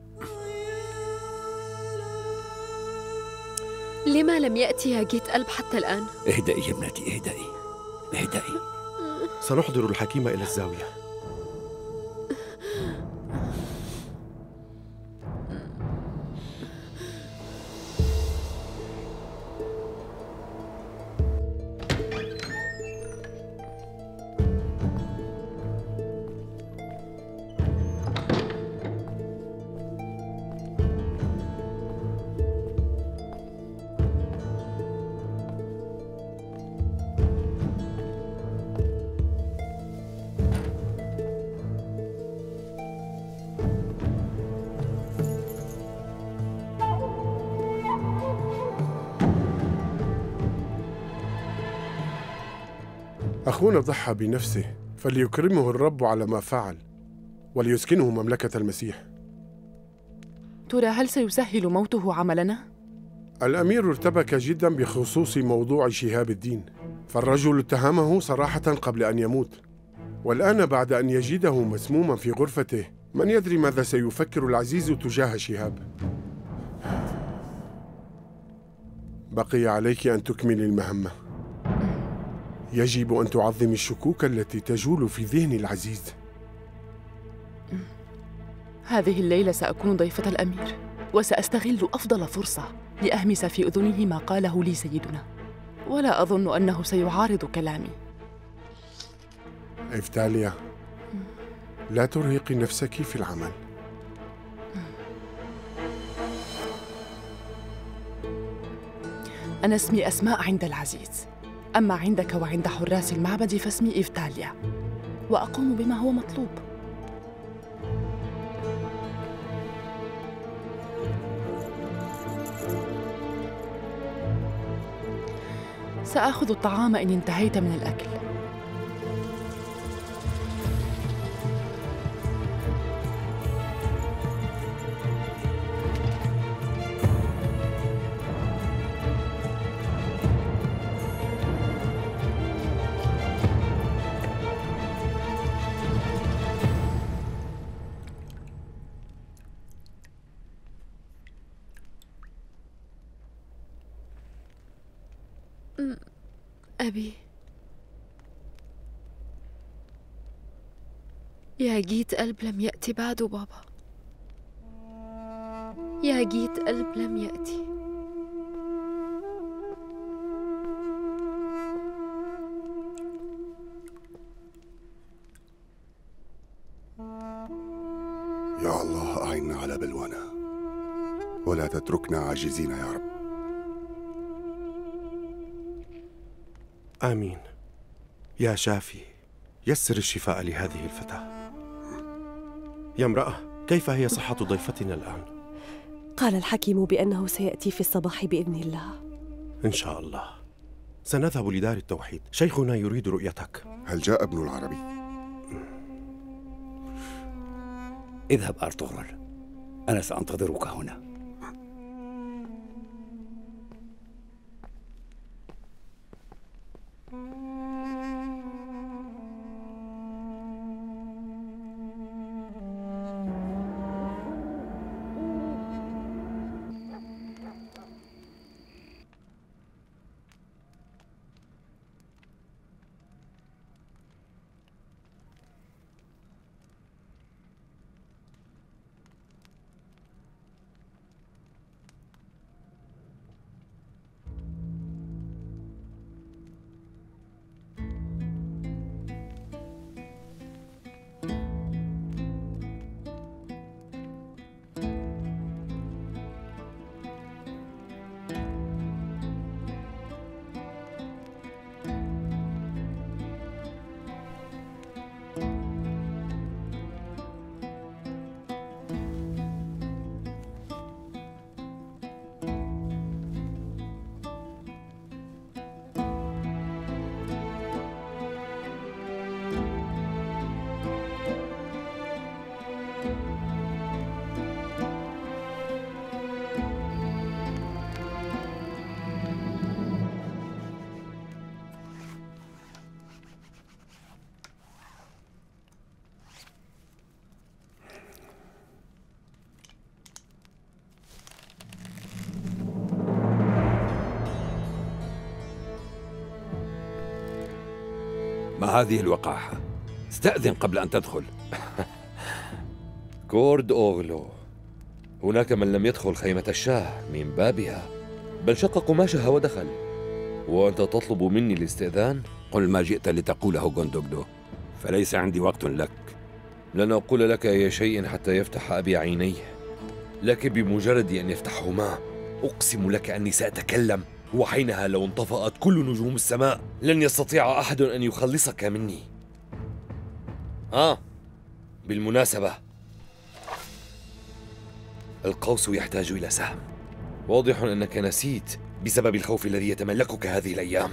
Speaker 14: لما لم يأتي يا جيت ألب حتى الآن؟
Speaker 1: اهدئي يا ابنتي، اهدئي اهدئي.
Speaker 21: سنحضر الحكيم إلى الزاوية.
Speaker 22: أخونا ضحى بنفسه، فليكرمه الرب على ما فعل وليسكنه مملكة المسيح.
Speaker 20: ترى هل سيسهل موته عملنا؟
Speaker 22: الأمير ارتبك جدا بخصوص موضوع شهاب الدين، فالرجل اتهمه صراحة قبل أن يموت، والآن بعد أن يجده مسموما في غرفته من يدري ماذا سيفكر العزيز تجاه شهاب. بقي عليك أن تكملي المهمة. يجب أن تعظم الشكوك التي تجول في ذهن العزيز.
Speaker 20: هذه الليلة سأكون ضيفة الأمير، وسأستغل أفضل فرصة لأهمس في أذنه ما قاله لي سيدنا، ولا أظن أنه سيعارض كلامي.
Speaker 22: إفتاليا، لا ترهقي نفسك في العمل.
Speaker 20: أنا اسمي أسماء عند العزيز، أما عندك وعند حراس المعبد فاسمي إفتاليا، وأقوم بما هو مطلوب. سآخذ الطعام إن انتهيت من الأكل.
Speaker 14: أبي، يا جيت قلب لم يأتي بعد بابا، يا جيت قلب لم يأتي.
Speaker 2: يا الله أعنا على بلوانا ولا تتركنا عاجزين يا رب.
Speaker 21: آمين. يا شافي، يسر الشفاء لهذه الفتاة. يا امرأة، كيف هي صحة ضيفتنا الآن؟
Speaker 23: قال الحكيم بأنه سيأتي في الصباح بإذن الله.
Speaker 21: إن شاء الله. سنذهب لدار التوحيد، شيخنا يريد رؤيتك.
Speaker 2: هل جاء ابن العربي؟
Speaker 1: اذهب أرطغرل، أنا سأنتظرك هنا. ما هذه الوقاحة؟ استأذن قبل أن تدخل.
Speaker 4: كورد أوغلو، هناك من لم يدخل خيمة الشاه من بابها، بل شق قماشها ودخل، وأنت تطلب مني الاستئذان؟
Speaker 1: قل ما جئت لتقوله غوندوغدو، فليس عندي وقت لك.
Speaker 4: لن أقول لك أي شيء حتى يفتح أبي عينيه، لكن بمجرد أن يفتحهما أقسم لك أني سأتكلم، وحينها لو انطفأت كل نجوم السماء لن يستطيع أحد أن يخلصك مني. آه بالمناسبة، القوس يحتاج إلى سهم. واضح أنك نسيت بسبب الخوف الذي يتملكك هذه الأيام.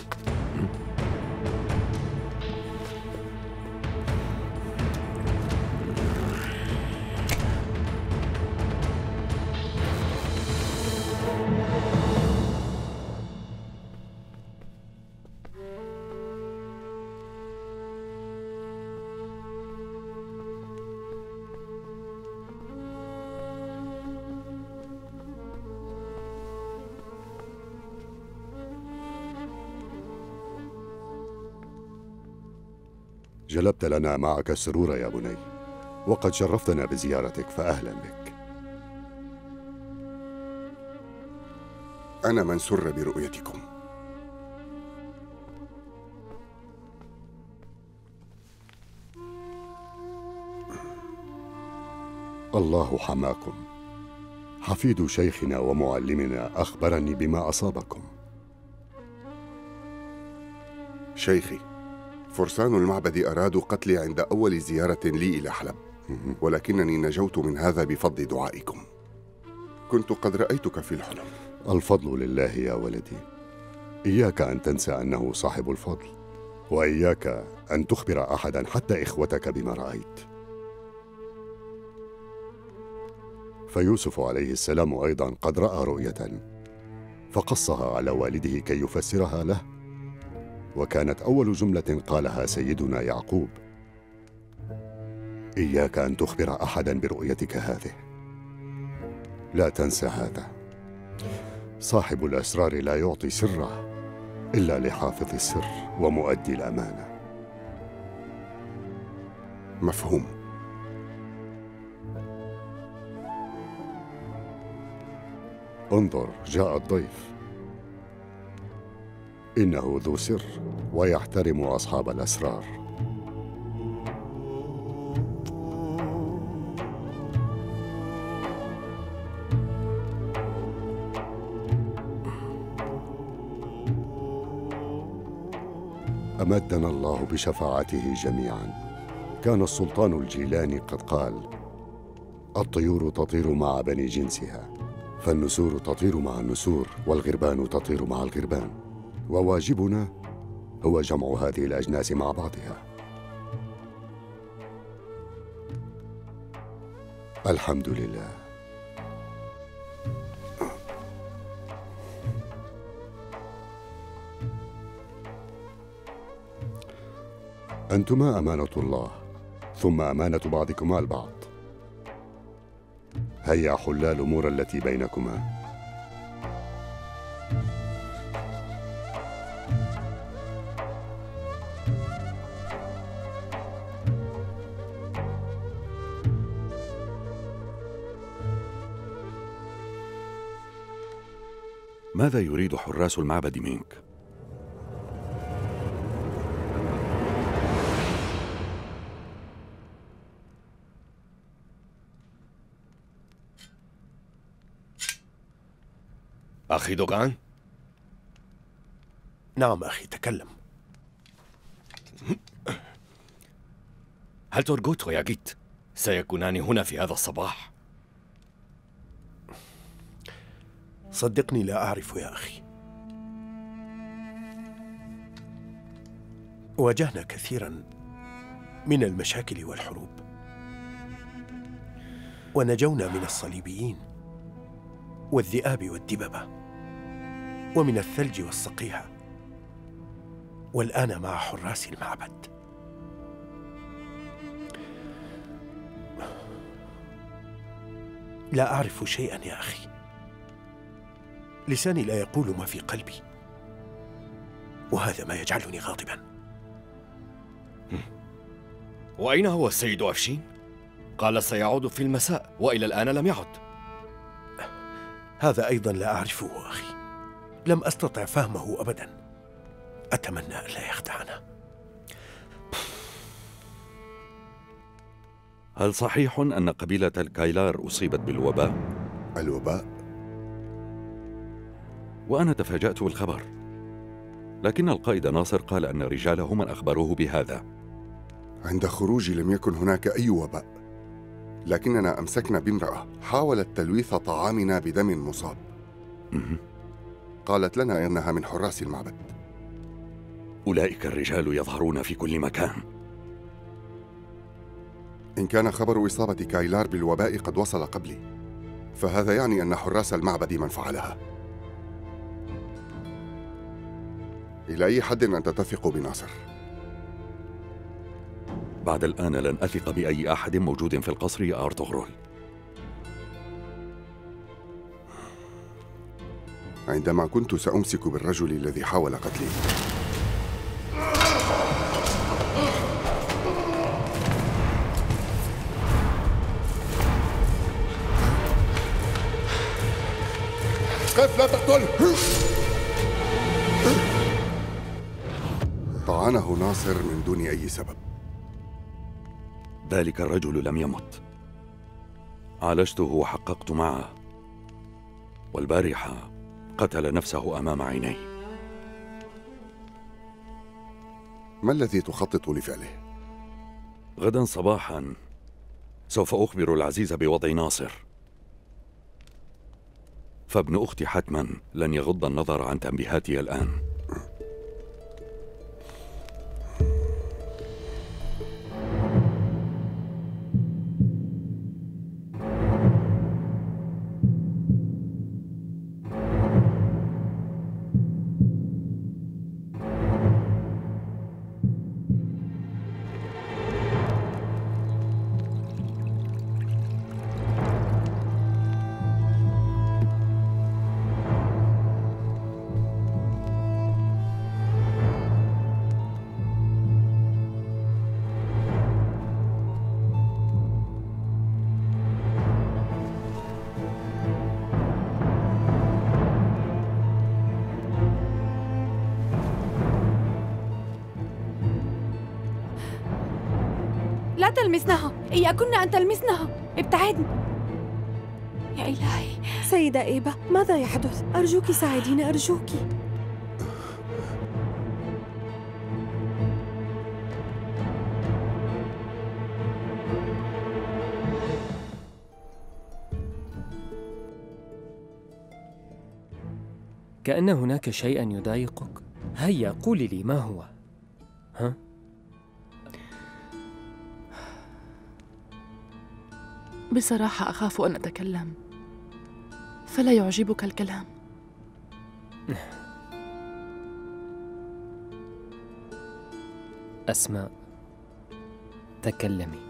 Speaker 8: جلبت لنا معك السرور يا بني، وقد شرفتنا بزيارتك، فأهلا بك.
Speaker 2: أنا من سر برؤيتكم.
Speaker 8: الله حماكم. حفيد شيخنا ومعلمنا أخبرني بما أصابكم.
Speaker 2: شيخي، فرسان المعبد أرادوا قتلي عند أول زيارة لي إلى حلب، ولكنني نجوت من هذا بفضل دعائكم. كنت قد رأيتك في الحلم.
Speaker 8: الفضل لله يا ولدي. إياك أن تنسى أنه صاحب الفضل، وإياك أن تخبر أحدا حتى إخوتك بما رأيت. فيوسف عليه السلام أيضا قد رأى رؤية فقصها على والده كي يفسرها له، وكانت أول جملة قالها سيدنا يعقوب: إياك أن تخبر أحدا برؤيتك هذه. لا تنسى هذا. صاحب الأسرار لا يعطي سره إلا لحافظ السر ومؤدي الأمانة.
Speaker 2: مفهوم.
Speaker 8: انظر، جاء الضيف. إنه ذو سر ويحترم أصحاب الأسرار. أمدنا الله بشفاعته جميعا. كان السلطان الجيلاني قد قال: الطيور تطير مع بني جنسها، فالنسور تطير مع النسور، والغربان تطير مع الغربان، وواجبنا هو جمع هذه الأجناس مع بعضها. الحمد لله. أنتما أمانة الله، ثم أمانة بعضكما البعض. هيا حلا الأمور التي بينكما.
Speaker 1: ماذا يريد حراس المعبد منك؟
Speaker 7: أخي دوغان؟ نعم أخي، تكلم.
Speaker 9: هل تورغوت وياغيت سيكونان هنا في هذا الصباح؟
Speaker 7: صدقني لا أعرف يا أخي. واجهنا كثيرا من المشاكل والحروب، ونجونا من الصليبيين والذئاب والدببة، ومن الثلج والصقيع، والآن مع حراس المعبد. لا أعرف شيئا يا أخي. لساني لا يقول ما في قلبي، وهذا ما يجعلني غاضبا.
Speaker 9: وأين هو السيد أفشين؟ قال سيعود في المساء وإلى الآن لم يعد.
Speaker 7: هذا أيضا لا أعرفه أخي، لم أستطع فهمه أبدا. أتمنى ألا يخدعنا.
Speaker 3: هل صحيح أن قبيلة الكايلار أصيبت بالوباء؟
Speaker 2: الوباء؟
Speaker 3: وأنا تفاجأت بالخبر، لكن القائد ناصر قال أن رجاله من أخبروه بهذا.
Speaker 2: عند خروجي لم يكن هناك أي وباء، لكننا أمسكنا بامرأة حاولت تلويث طعامنا بدم مصاب. قالت لنا إنها من حراس المعبد.
Speaker 3: أولئك الرجال يظهرون في كل مكان.
Speaker 2: إن كان خبر إصابة كايلار بالوباء قد وصل قبلي، فهذا يعني أن حراس المعبد من فعلها. إلى أي حد أنت تثق بناصر؟
Speaker 3: بعد الآن لن أثق بأي أحد موجود في القصر يا أرطغرل.
Speaker 2: عندما كنت سأمسك بالرجل الذي حاول قتلي، قف لا تقتله! طعنه ناصر من دون أي سبب.
Speaker 3: ذلك الرجل لم يمت، عالجته وحققت معه، والبارحة قتل نفسه أمام عيني.
Speaker 2: ما الذي تخطط لفعله؟
Speaker 3: غدا صباحا سوف أخبر العزيز بوضع ناصر، فابن أختي حتما لن يغض النظر عن تنبيهاتي الآن.
Speaker 13: لا تلمسنها، إياكن أن تلمسنها، ابتعدن. يا إلهي.
Speaker 23: سيدة إيبا، ماذا يحدث؟ أرجوك ساعدينا، أرجوك.
Speaker 18: كأن هناك شيئا يضايقك. هيا قولي لي ما هو. ها؟
Speaker 20: بصراحة أخاف أن أتكلم، فلا يعجبك الكلام.
Speaker 18: أسماء، تكلمي.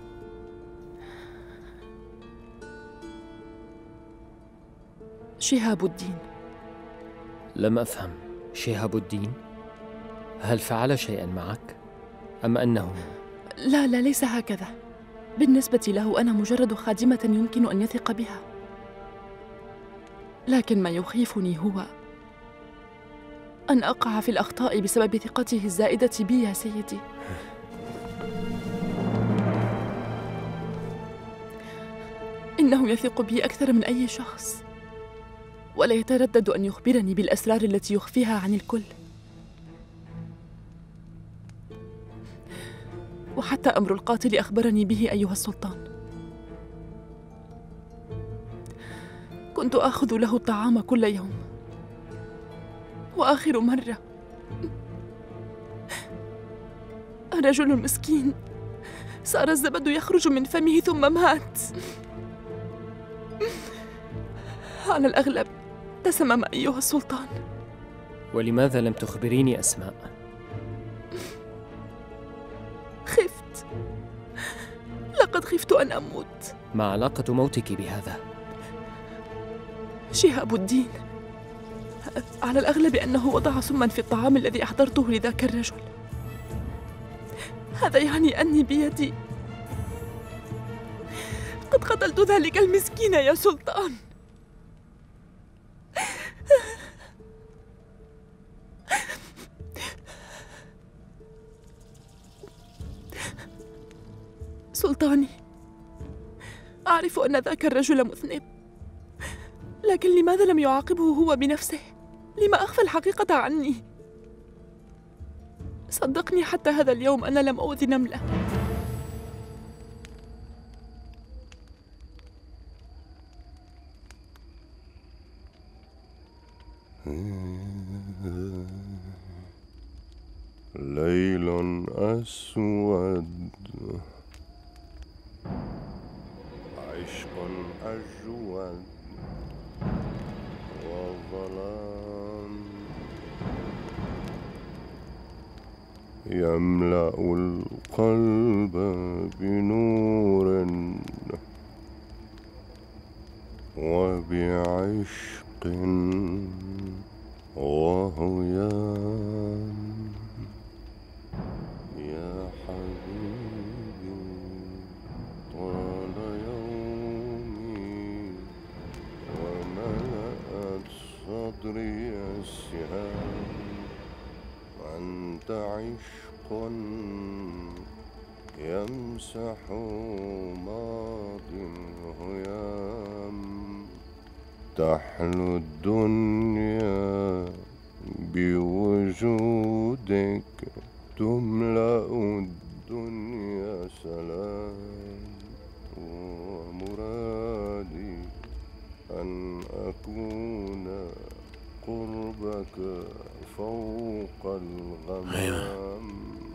Speaker 20: شهاب الدين.
Speaker 18: لم أفهم. شهاب الدين؟ هل فعل شيئا معك؟ أم أنه…
Speaker 20: لا لا، ليس هكذا. بالنسبة له أنا مجرد خادمة يمكن أن يثق بها، لكن ما يخيفني هو أن أقع في الأخطاء بسبب ثقته الزائدة بي يا سيدي. إنه يثق بي أكثر من أي شخص، ولا يتردد أن يخبرني بالأسرار التي يخفيها عن الكل. وحتى أمر القاتل أخبرني به أيها السلطان. كنت آخذ له الطعام كل يوم، وآخر مرة الرجل المسكين صار الزبد يخرج من فمه ثم مات. على الأغلب تسمم أيها السلطان.
Speaker 18: ولماذا لم تخبريني أسماء؟
Speaker 20: خفت، لقد خفت أن أموت.
Speaker 18: ما علاقة موتك بهذا؟
Speaker 20: شهاب الدين على الأغلب أنه وضع سما في الطعام الذي أحضرته لذاك الرجل. هذا يعني أني بيدي لقد قتلت ذلك المسكين يا سلطان. سلطاني، أعرف أن ذاك الرجل مذنب، لكن لماذا لم يعاقبه هو بنفسه؟ لما أخفى الحقيقة عني؟ صدقني حتى هذا اليوم أنا لم أؤذي نملة.
Speaker 16: ليل أسود، عشق أجود، وظلام يملأ القلب بنور وبعشق وهيام. يا حبيبي طال يومي وملأت صدري السهام. أنت عشق يمسح ماضي الهيام. تحلو الدنيا بوجودك، تملأ الدنيا سلام. ومرادي أن أكون قربك فوق الغمام.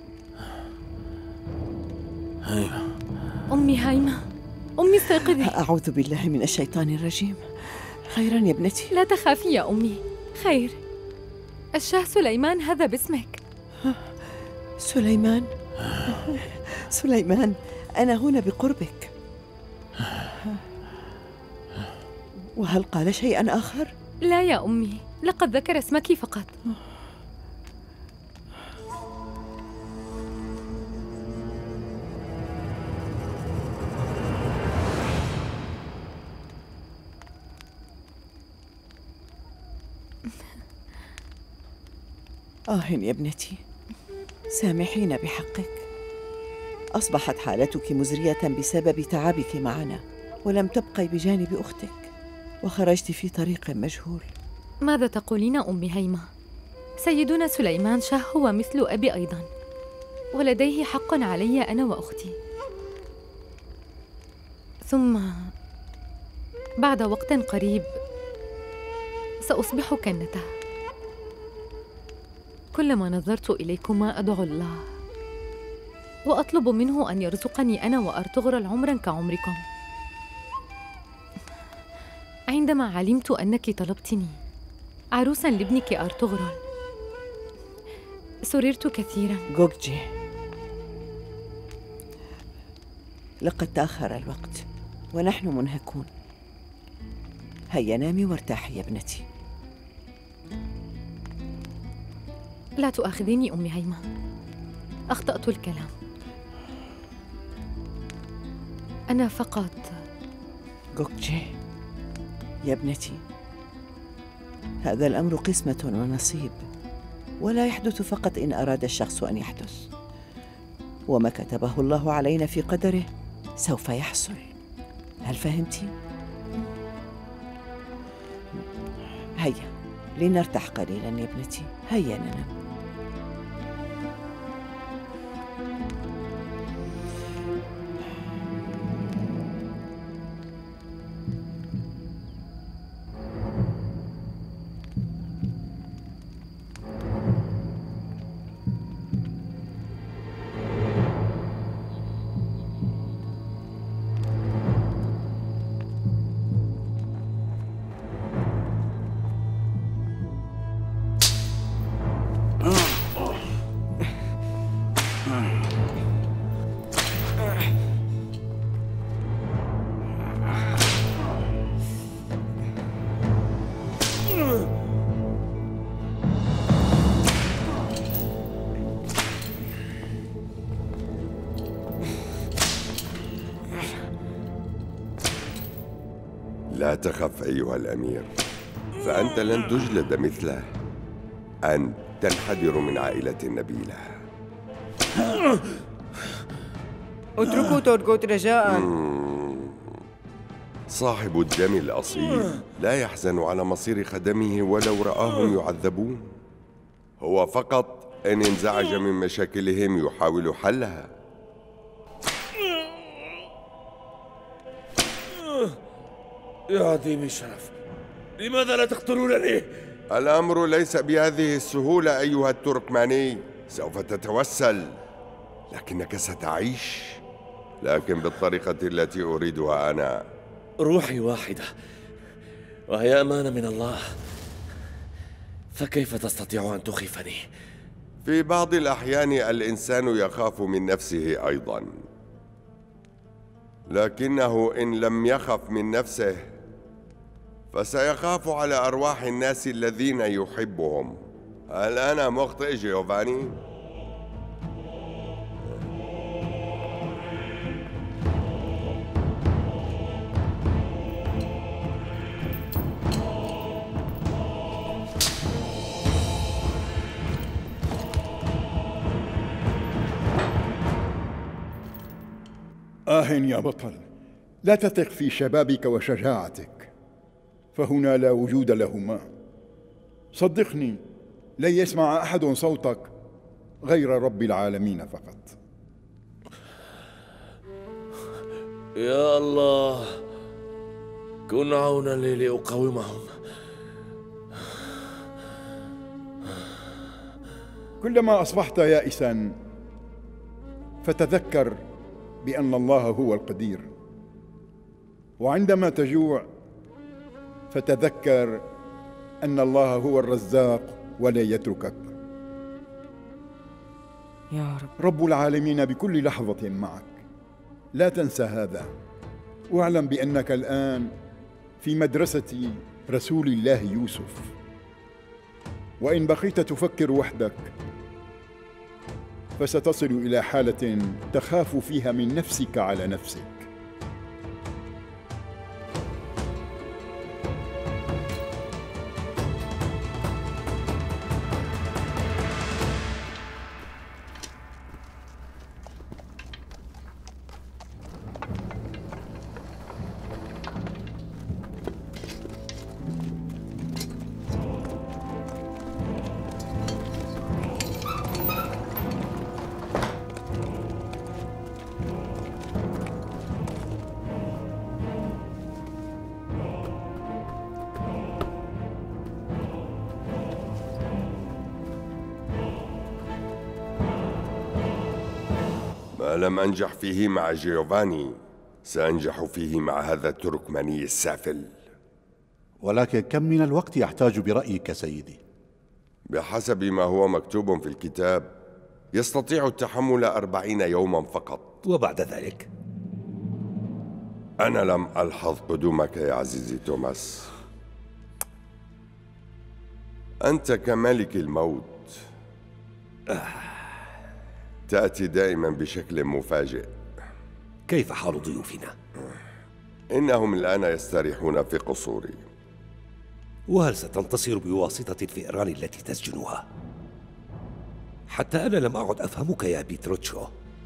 Speaker 12: هيمة أمي، هيمة أمي استيقظي.
Speaker 5: أعوذ بالله من الشيطان الرجيم. خيرا يا ابنتي؟
Speaker 12: لا تخافي يا أمي، خير. الشاه سليمان هذا باسمك.
Speaker 5: سليمان؟ سليمان، أنا هنا بقربك. وهل قال شيئا آخر؟
Speaker 12: لا يا أمي، لقد ذكر اسمك فقط.
Speaker 5: آه يا ابنتي، سامحينا بحقك. أصبحت حالتك مزرية بسبب تعبك معنا، ولم تبقي بجانب أختك، وخرجت في طريق مجهول.
Speaker 12: ماذا تقولين أمي هيمة؟ سيدنا سليمان شاه هو مثل أبي أيضا، ولديه حق علي أنا وأختي. ثم بعد وقت قريب سأصبح كنته. كلما نظرت إليكما أدعو الله وأطلب منه أن يرزقني أنا وأرطغرل عمراً كعمركم. عندما علمت أنك طلبتني عروساً لابنك أرطغرل سررت كثيراً.
Speaker 5: غوكجي، لقد تأخر الوقت ونحن منهكون. هيا نامي وارتاحي يا ابنتي.
Speaker 12: لا تؤاخذيني أمي هيمة، أخطأت الكلام. أنا فقط.
Speaker 5: غوكجي يا ابنتي، هذا الأمر قسمة ونصيب، ولا يحدث فقط إن أراد الشخص أن يحدث، وما كتبه الله علينا في قدره سوف يحصل. هل فهمتي؟ هيا لنرتاح قليلا يا ابنتي، هيا ننام.
Speaker 16: لا تخف أيها الأمير، فأنت لن تجلد مثله. أنت تنحدر من عائلة نبيلة.
Speaker 5: اتركوا تورغوت رجاء.
Speaker 16: صاحب الدم الأصيل لا يحزن على مصير خدمه ولو رآهم يعذبون. هو فقط إن انزعج من مشاكلهم يحاول حلها.
Speaker 4: يا عديم الشرف، لماذا لا تقتلونني؟
Speaker 16: الأمر ليس بهذه السهولة أيها التركماني. سوف تتوسل، لكنك ستعيش، لكن بالطريقة التي أريدها أنا.
Speaker 9: روحي واحدة وهي أمانة من الله، فكيف تستطيع أن تخيفني؟
Speaker 16: في بعض الأحيان الإنسان يخاف من نفسه أيضا، لكنه إن لم يخف من نفسه فسيخاف على أرواح الناس الذين يحبهم. هل أنا مخطئ جيوفاني؟
Speaker 15: آه يا بطل، لا تثق في شبابك وشجاعتك، فهنا لا وجود لهما. صدقني، لن يسمع أحد صوتك غير رب العالمين فقط.
Speaker 4: يا الله، كن عونا لي لأقاومهم.
Speaker 15: كلما أصبحت يائسا فتذكر بأن الله هو القدير، وعندما تجوع فتذكر أن الله هو الرزاق ولا يتركك.
Speaker 5: يا رب.
Speaker 15: رب العالمين بكل لحظة معك، لا تنسى هذا، واعلم بأنك الآن في مدرسة رسول الله يوسف، وإن بقيت تفكر وحدك فستصل إلى حالة تخاف فيها من نفسك على نفسك.
Speaker 16: ما لم أنجح فيه مع جيوفاني سأنجح فيه مع هذا التركماني السافل.
Speaker 10: ولكن كم من الوقت يحتاج برأيك سيدي؟
Speaker 16: بحسب ما هو مكتوب في الكتاب يستطيع التحمل أربعين يوما فقط.
Speaker 11: وبعد ذلك؟
Speaker 16: أنا لم ألحظ قدومك يا عزيزي توماس. أنت كملك الموت، تأتي دائما بشكل مفاجئ.
Speaker 11: كيف حال ضيوفنا؟
Speaker 16: إنهم الآن يستريحون في قصوري.
Speaker 11: وهل ستنتصر بواسطة الفئران التي تسجنها؟ حتى أنا لم أعد أفهمك يا بيتروتشو.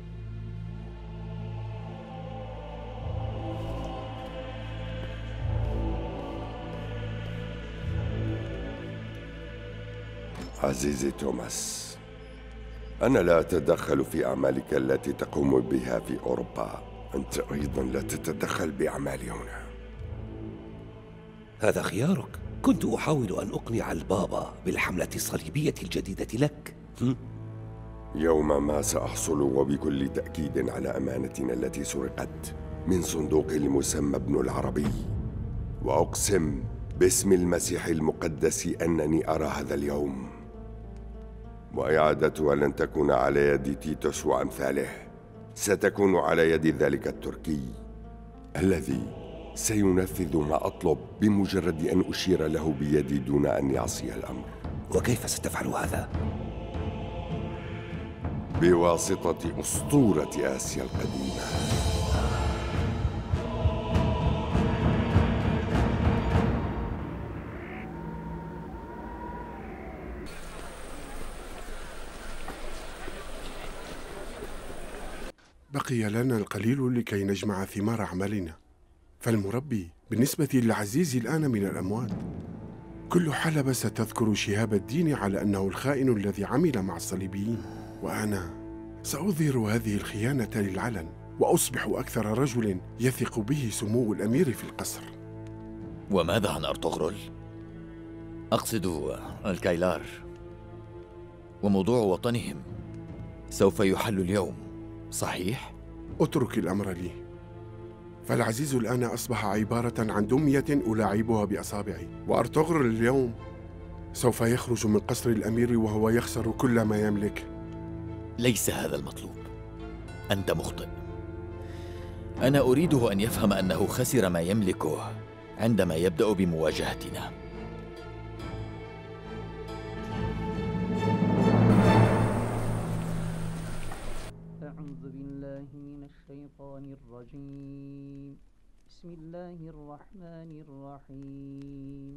Speaker 16: عزيزي توماس، أنا لا أتدخل في أعمالك التي تقوم بها في أوروبا. أنت أيضا لا تتدخل بأعمالي هنا.
Speaker 11: هذا خيارك. كنت أحاول أن أقنع البابا بالحملة الصليبية الجديدة لك. هم؟
Speaker 16: يوما ما سأحصل وبكل تأكيد على أمانتنا التي سرقت من صندوق المسمى ابن العربي، وأقسم باسم المسيح المقدس أنني أرى هذا اليوم، وإعادتها لن تكون على يد تيتوس وأمثاله، ستكون على يد ذلك التركي الذي سينفذ ما أطلب بمجرد أن أشير له بيدي دون أن يعصي الأمر.
Speaker 11: وكيف ستفعل هذا؟
Speaker 16: بواسطة أسطورة آسيا القديمة.
Speaker 22: بقي لنا القليل لكي نجمع ثمار عملنا، فالمربي بالنسبة للعزيز الآن من الأموات. كل حلبة ستذكر شهاب الدين على أنه الخائن الذي عمل مع الصليبيين، وأنا سأظهر هذه الخيانة للعلن، وأصبح أكثر رجل يثق به سمو الأمير في القصر.
Speaker 6: وماذا عن أرطغرل؟ أقصد الكايلار وموضوع وطنهم سوف يحل اليوم، صحيح؟
Speaker 22: اترك الأمر لي، فالعزيز الآن أصبح عبارة عن دمية ألاعبها بأصابعي، وأرطغرل اليوم سوف يخرج من قصر الأمير وهو يخسر كل ما يملك.
Speaker 6: ليس هذا المطلوب، أنت مخطئ. أنا أريده أن يفهم أنه خسر ما يملكه عندما يبدأ بمواجهتنا.
Speaker 17: أعوذ بالله من الشيطان الرجيم. بسم الله الرحمن الرحيم.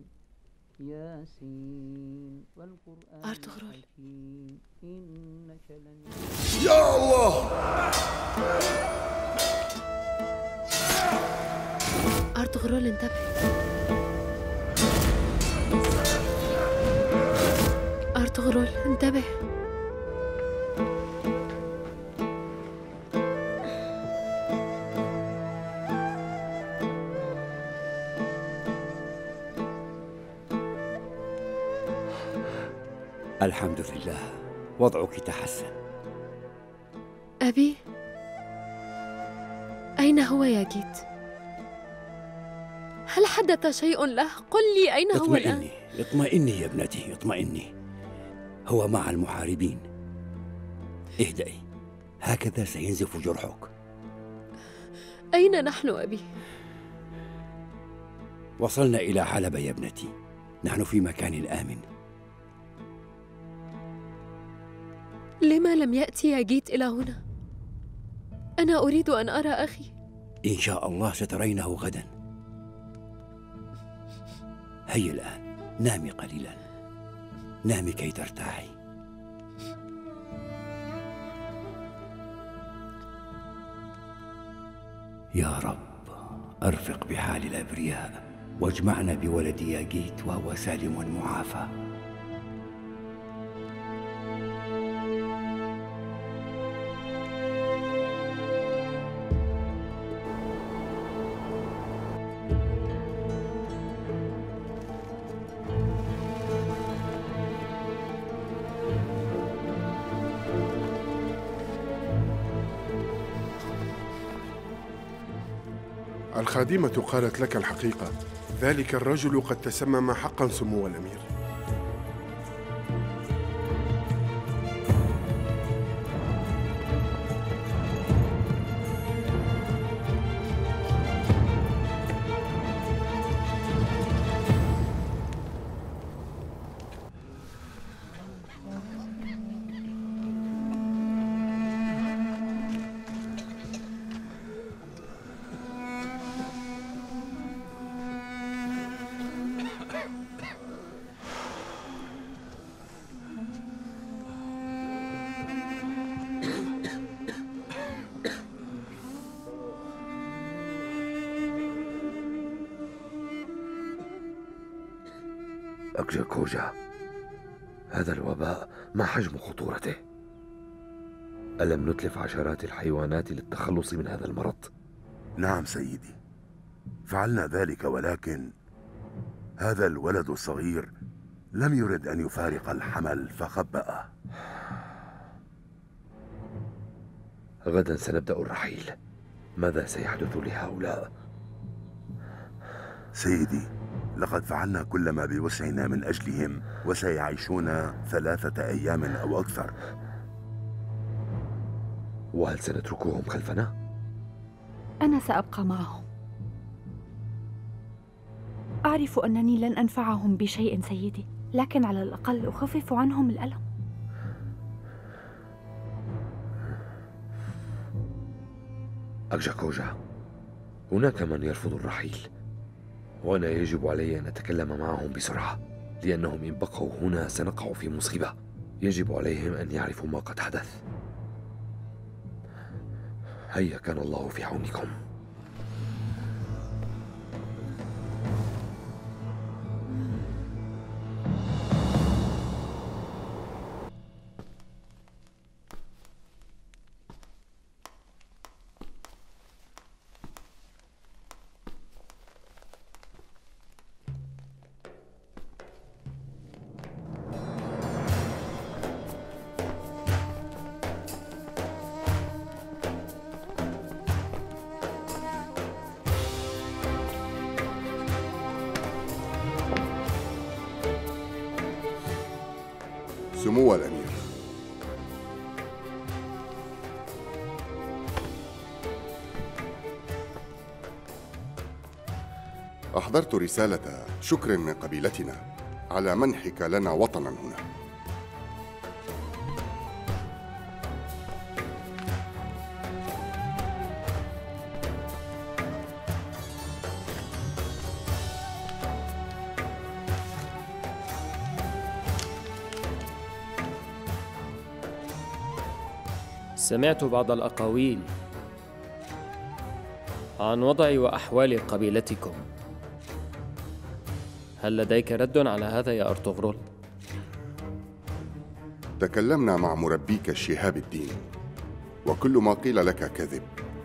Speaker 17: ياسين والقرآن الحكيم إنك لن.
Speaker 2: يا الله!
Speaker 14: أرطغرل انتبه. أرطغرل انتبه.
Speaker 19: الحمد لله، وضعك تحسن.
Speaker 14: أبي، أين هو يا جيت؟ هل حدث شيء له؟ قل لي أين هو الآن؟
Speaker 19: اطمئني اطمئني يا ابنتي، اطمئني. هو مع المحاربين. اهدئي، هكذا سينزف جرحك.
Speaker 14: أين نحن أبي؟
Speaker 19: وصلنا إلى حلب يا ابنتي، نحن في مكان آمن.
Speaker 14: لما لم يأتي يا جيت إلى هنا؟ أنا أريد أن أرى أخي.
Speaker 19: إن شاء الله سترينه غدا. هيا الآن، نامي قليلا، نامي كي ترتاحي. يا رب أرفق بحال الأبرياء، واجمعنا بولد ياجيت وهو سالم معافى.
Speaker 22: الخادمة قالت لك الحقيقة، ذلك الرجل قد تسمم حقا سمو الأمير.
Speaker 4: أكجاكوجا، هذا الوباء ما حجم خطورته؟ ألم نتلف عشرات الحيوانات للتخلص من هذا المرض؟
Speaker 24: نعم سيدي، فعلنا ذلك، ولكن هذا الولد الصغير لم يرد أن يفارق الحمل فخبأه.
Speaker 4: غدا سنبدأ الرحيل، ماذا سيحدث لهؤلاء؟
Speaker 24: سيدي، لقد فعلنا كل ما بوسعنا من أجلهم، وسيعيشون ثلاثة أيام أو أكثر.
Speaker 4: وهل سنتركهم خلفنا؟
Speaker 13: أنا سأبقى معهم. أعرف أنني لن أنفعهم بشيء سيدي، لكن على الأقل أخفف عنهم الألم.
Speaker 4: أكجاكوجا، هناك من يرفض الرحيل، وأنا يجب علي أن أتكلم معهم بسرعة، لأنهم إن بقوا هنا سنقع في مصيبة. يجب عليهم أن يعرفوا ما قد حدث. هيا، كان الله في عونكم.
Speaker 2: سمو الأمير، أحضرت رسالة شكر من قبيلتنا على منحك لنا وطنا هنا.
Speaker 18: سمعت بعض الأقاويل عن وضع وأحوال قبيلتكم. هل لديك رد على هذا يا أرطغرل؟
Speaker 2: تكلمنا مع مربيك شهاب الدين، وكل ما قيل لك كذب.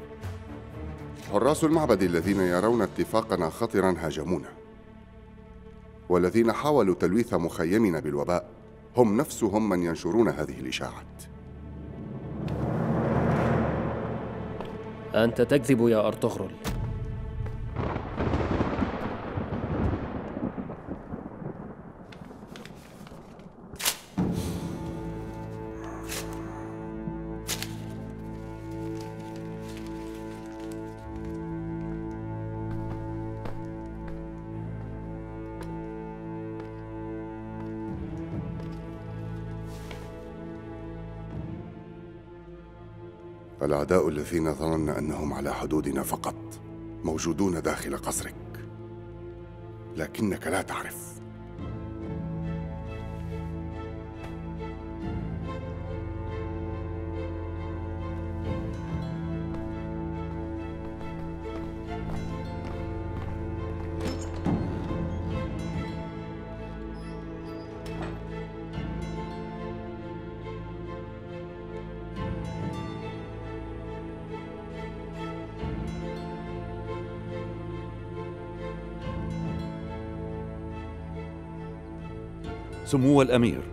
Speaker 2: حراس المعبد الذين يرون اتفاقنا خطرا هاجمونا، والذين حاولوا تلويث مخيمنا بالوباء هم نفسهم من ينشرون هذه الإشاعات.
Speaker 18: أنت تكذب يا أرطغرل.
Speaker 2: الأعداء الذين ظننا أنهم على حدودنا فقط موجودون داخل قصرك، لكنك لا تعرف.
Speaker 3: سمو الأمير،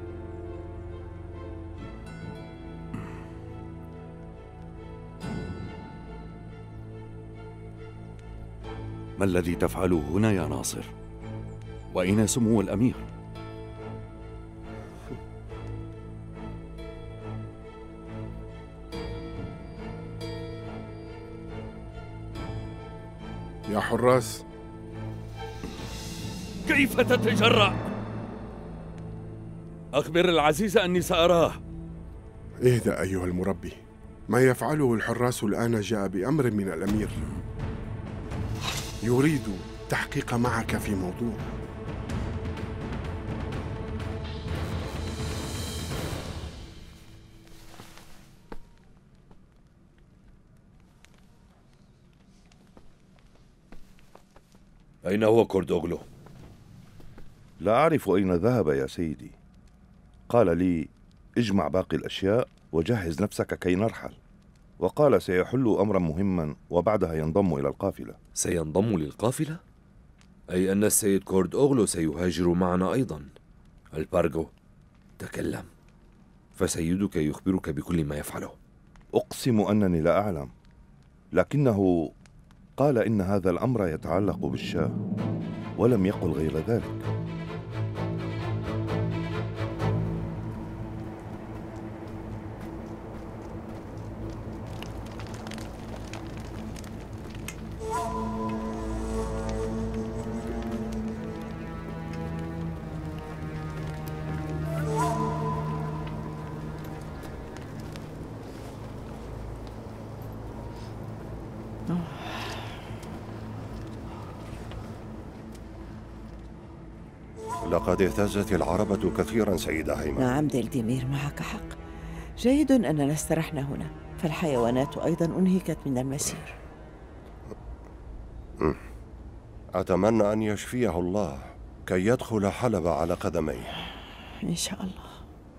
Speaker 3: ما الذي تفعله هنا يا ناصر؟ وأين سمو الأمير؟
Speaker 22: يا حراس،
Speaker 4: كيف تتجرأ؟ أخبر العزيز أني سأراه.
Speaker 22: اهدأ أيها المربي، ما يفعله الحراس الآن جاء بأمر من الأمير، يريد التحقيق معك في موضوع.
Speaker 4: أين هو كورد أوغلو؟
Speaker 1: لا أعرف أين ذهب يا سيدي. قال لي اجمع باقي الأشياء وجهز نفسك كي نرحل، وقال سيحل أمرا مهما وبعدها ينضم إلى القافلة.
Speaker 4: سينضم للقافلة؟ أي أن السيد كورد أوغلو سيهاجر معنا أيضا. البارغو، تكلم، فسيدك يخبرك بكل ما يفعله.
Speaker 1: أقسم أنني لا أعلم، لكنه قال إن هذا الأمر يتعلق بالشاه ولم يقل غير ذلك.
Speaker 16: لقد اهتزت العربة كثيرا سيدة هيمن.
Speaker 5: نعم دلدمير، معك حق. جيد أننا استرحنا هنا، فالحيوانات أيضا أنهكت من المسير.
Speaker 16: أتمنى أن يشفيه الله كي يدخل حلب على قدميه.
Speaker 5: إن شاء الله.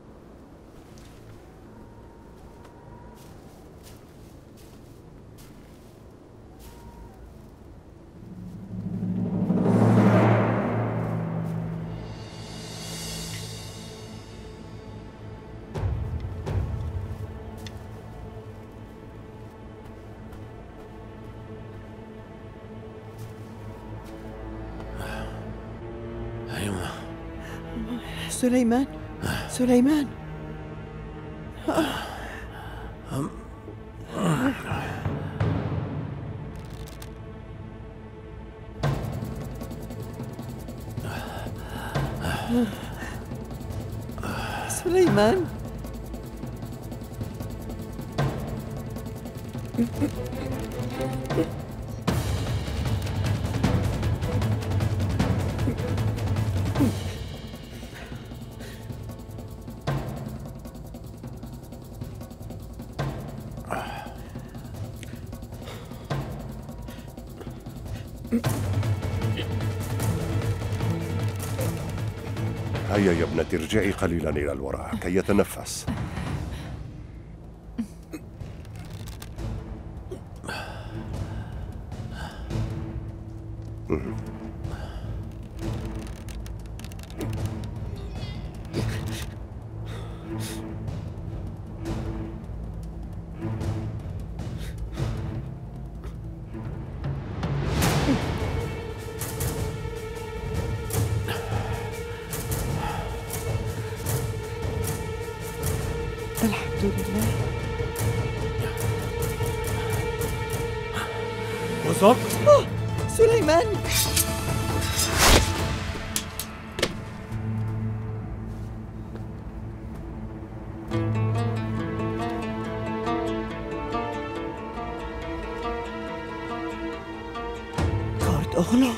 Speaker 5: سليمان سليمان سليمان
Speaker 16: هيا يا ابنتي ارجعي قليلا إلى الوراء كي يتنفس.
Speaker 5: الحمد لله.
Speaker 18: وزق
Speaker 5: سليمان كارد أغلى.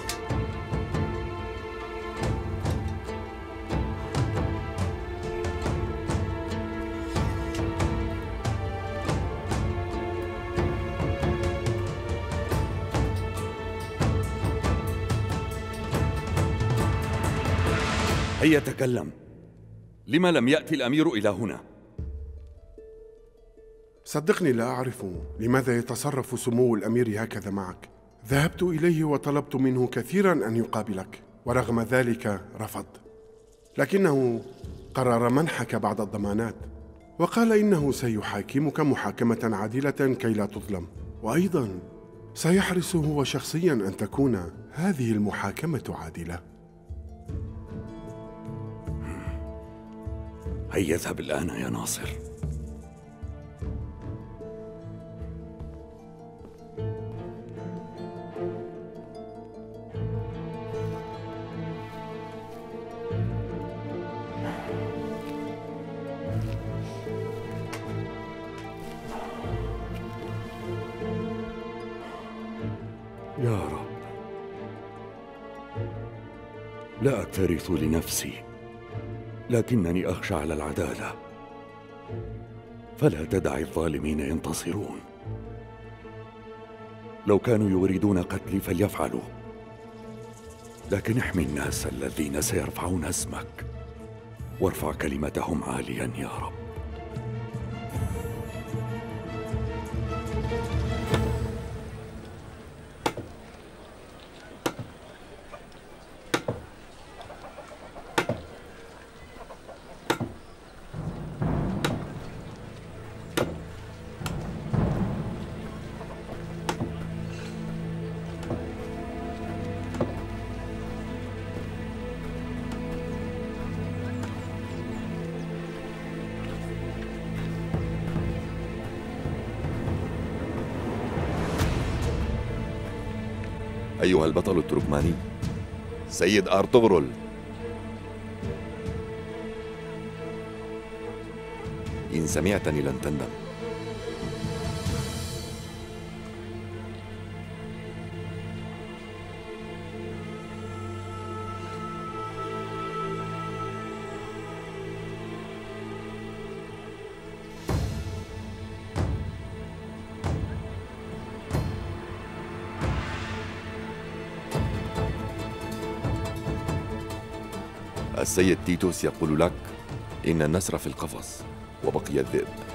Speaker 3: هيا تكلم. لما لم يأتي الأمير إلى هنا؟
Speaker 22: صدقني لا أعرف لماذا يتصرف سمو الأمير هكذا معك. ذهبت إليه وطلبت منه كثيرا أن يقابلك، ورغم ذلك رفض، لكنه قرر منحك بعض الضمانات، وقال إنه سيحاكمك محاكمة عادلة كي لا تظلم، وأيضا سيحرص هو شخصيا أن تكون هذه المحاكمة عادلة.
Speaker 3: هيا اذهب الآن يا ناصر. يا رب، لا أكترث لنفسي، لكنني أخشى على العدالة، فلا تدع الظالمين ينتصرون. لو كانوا يريدون قتلي فليفعلوا، لكن احمي الناس الذين سيرفعون اسمك، وارفع كلمتهم عاليا يا رب.
Speaker 7: أيها البطل التركماني سيد أرطغرل، إن سمعتني لن تندم. السيد تيتوس يقول لك إن النسر في القفص وبقي الذئب.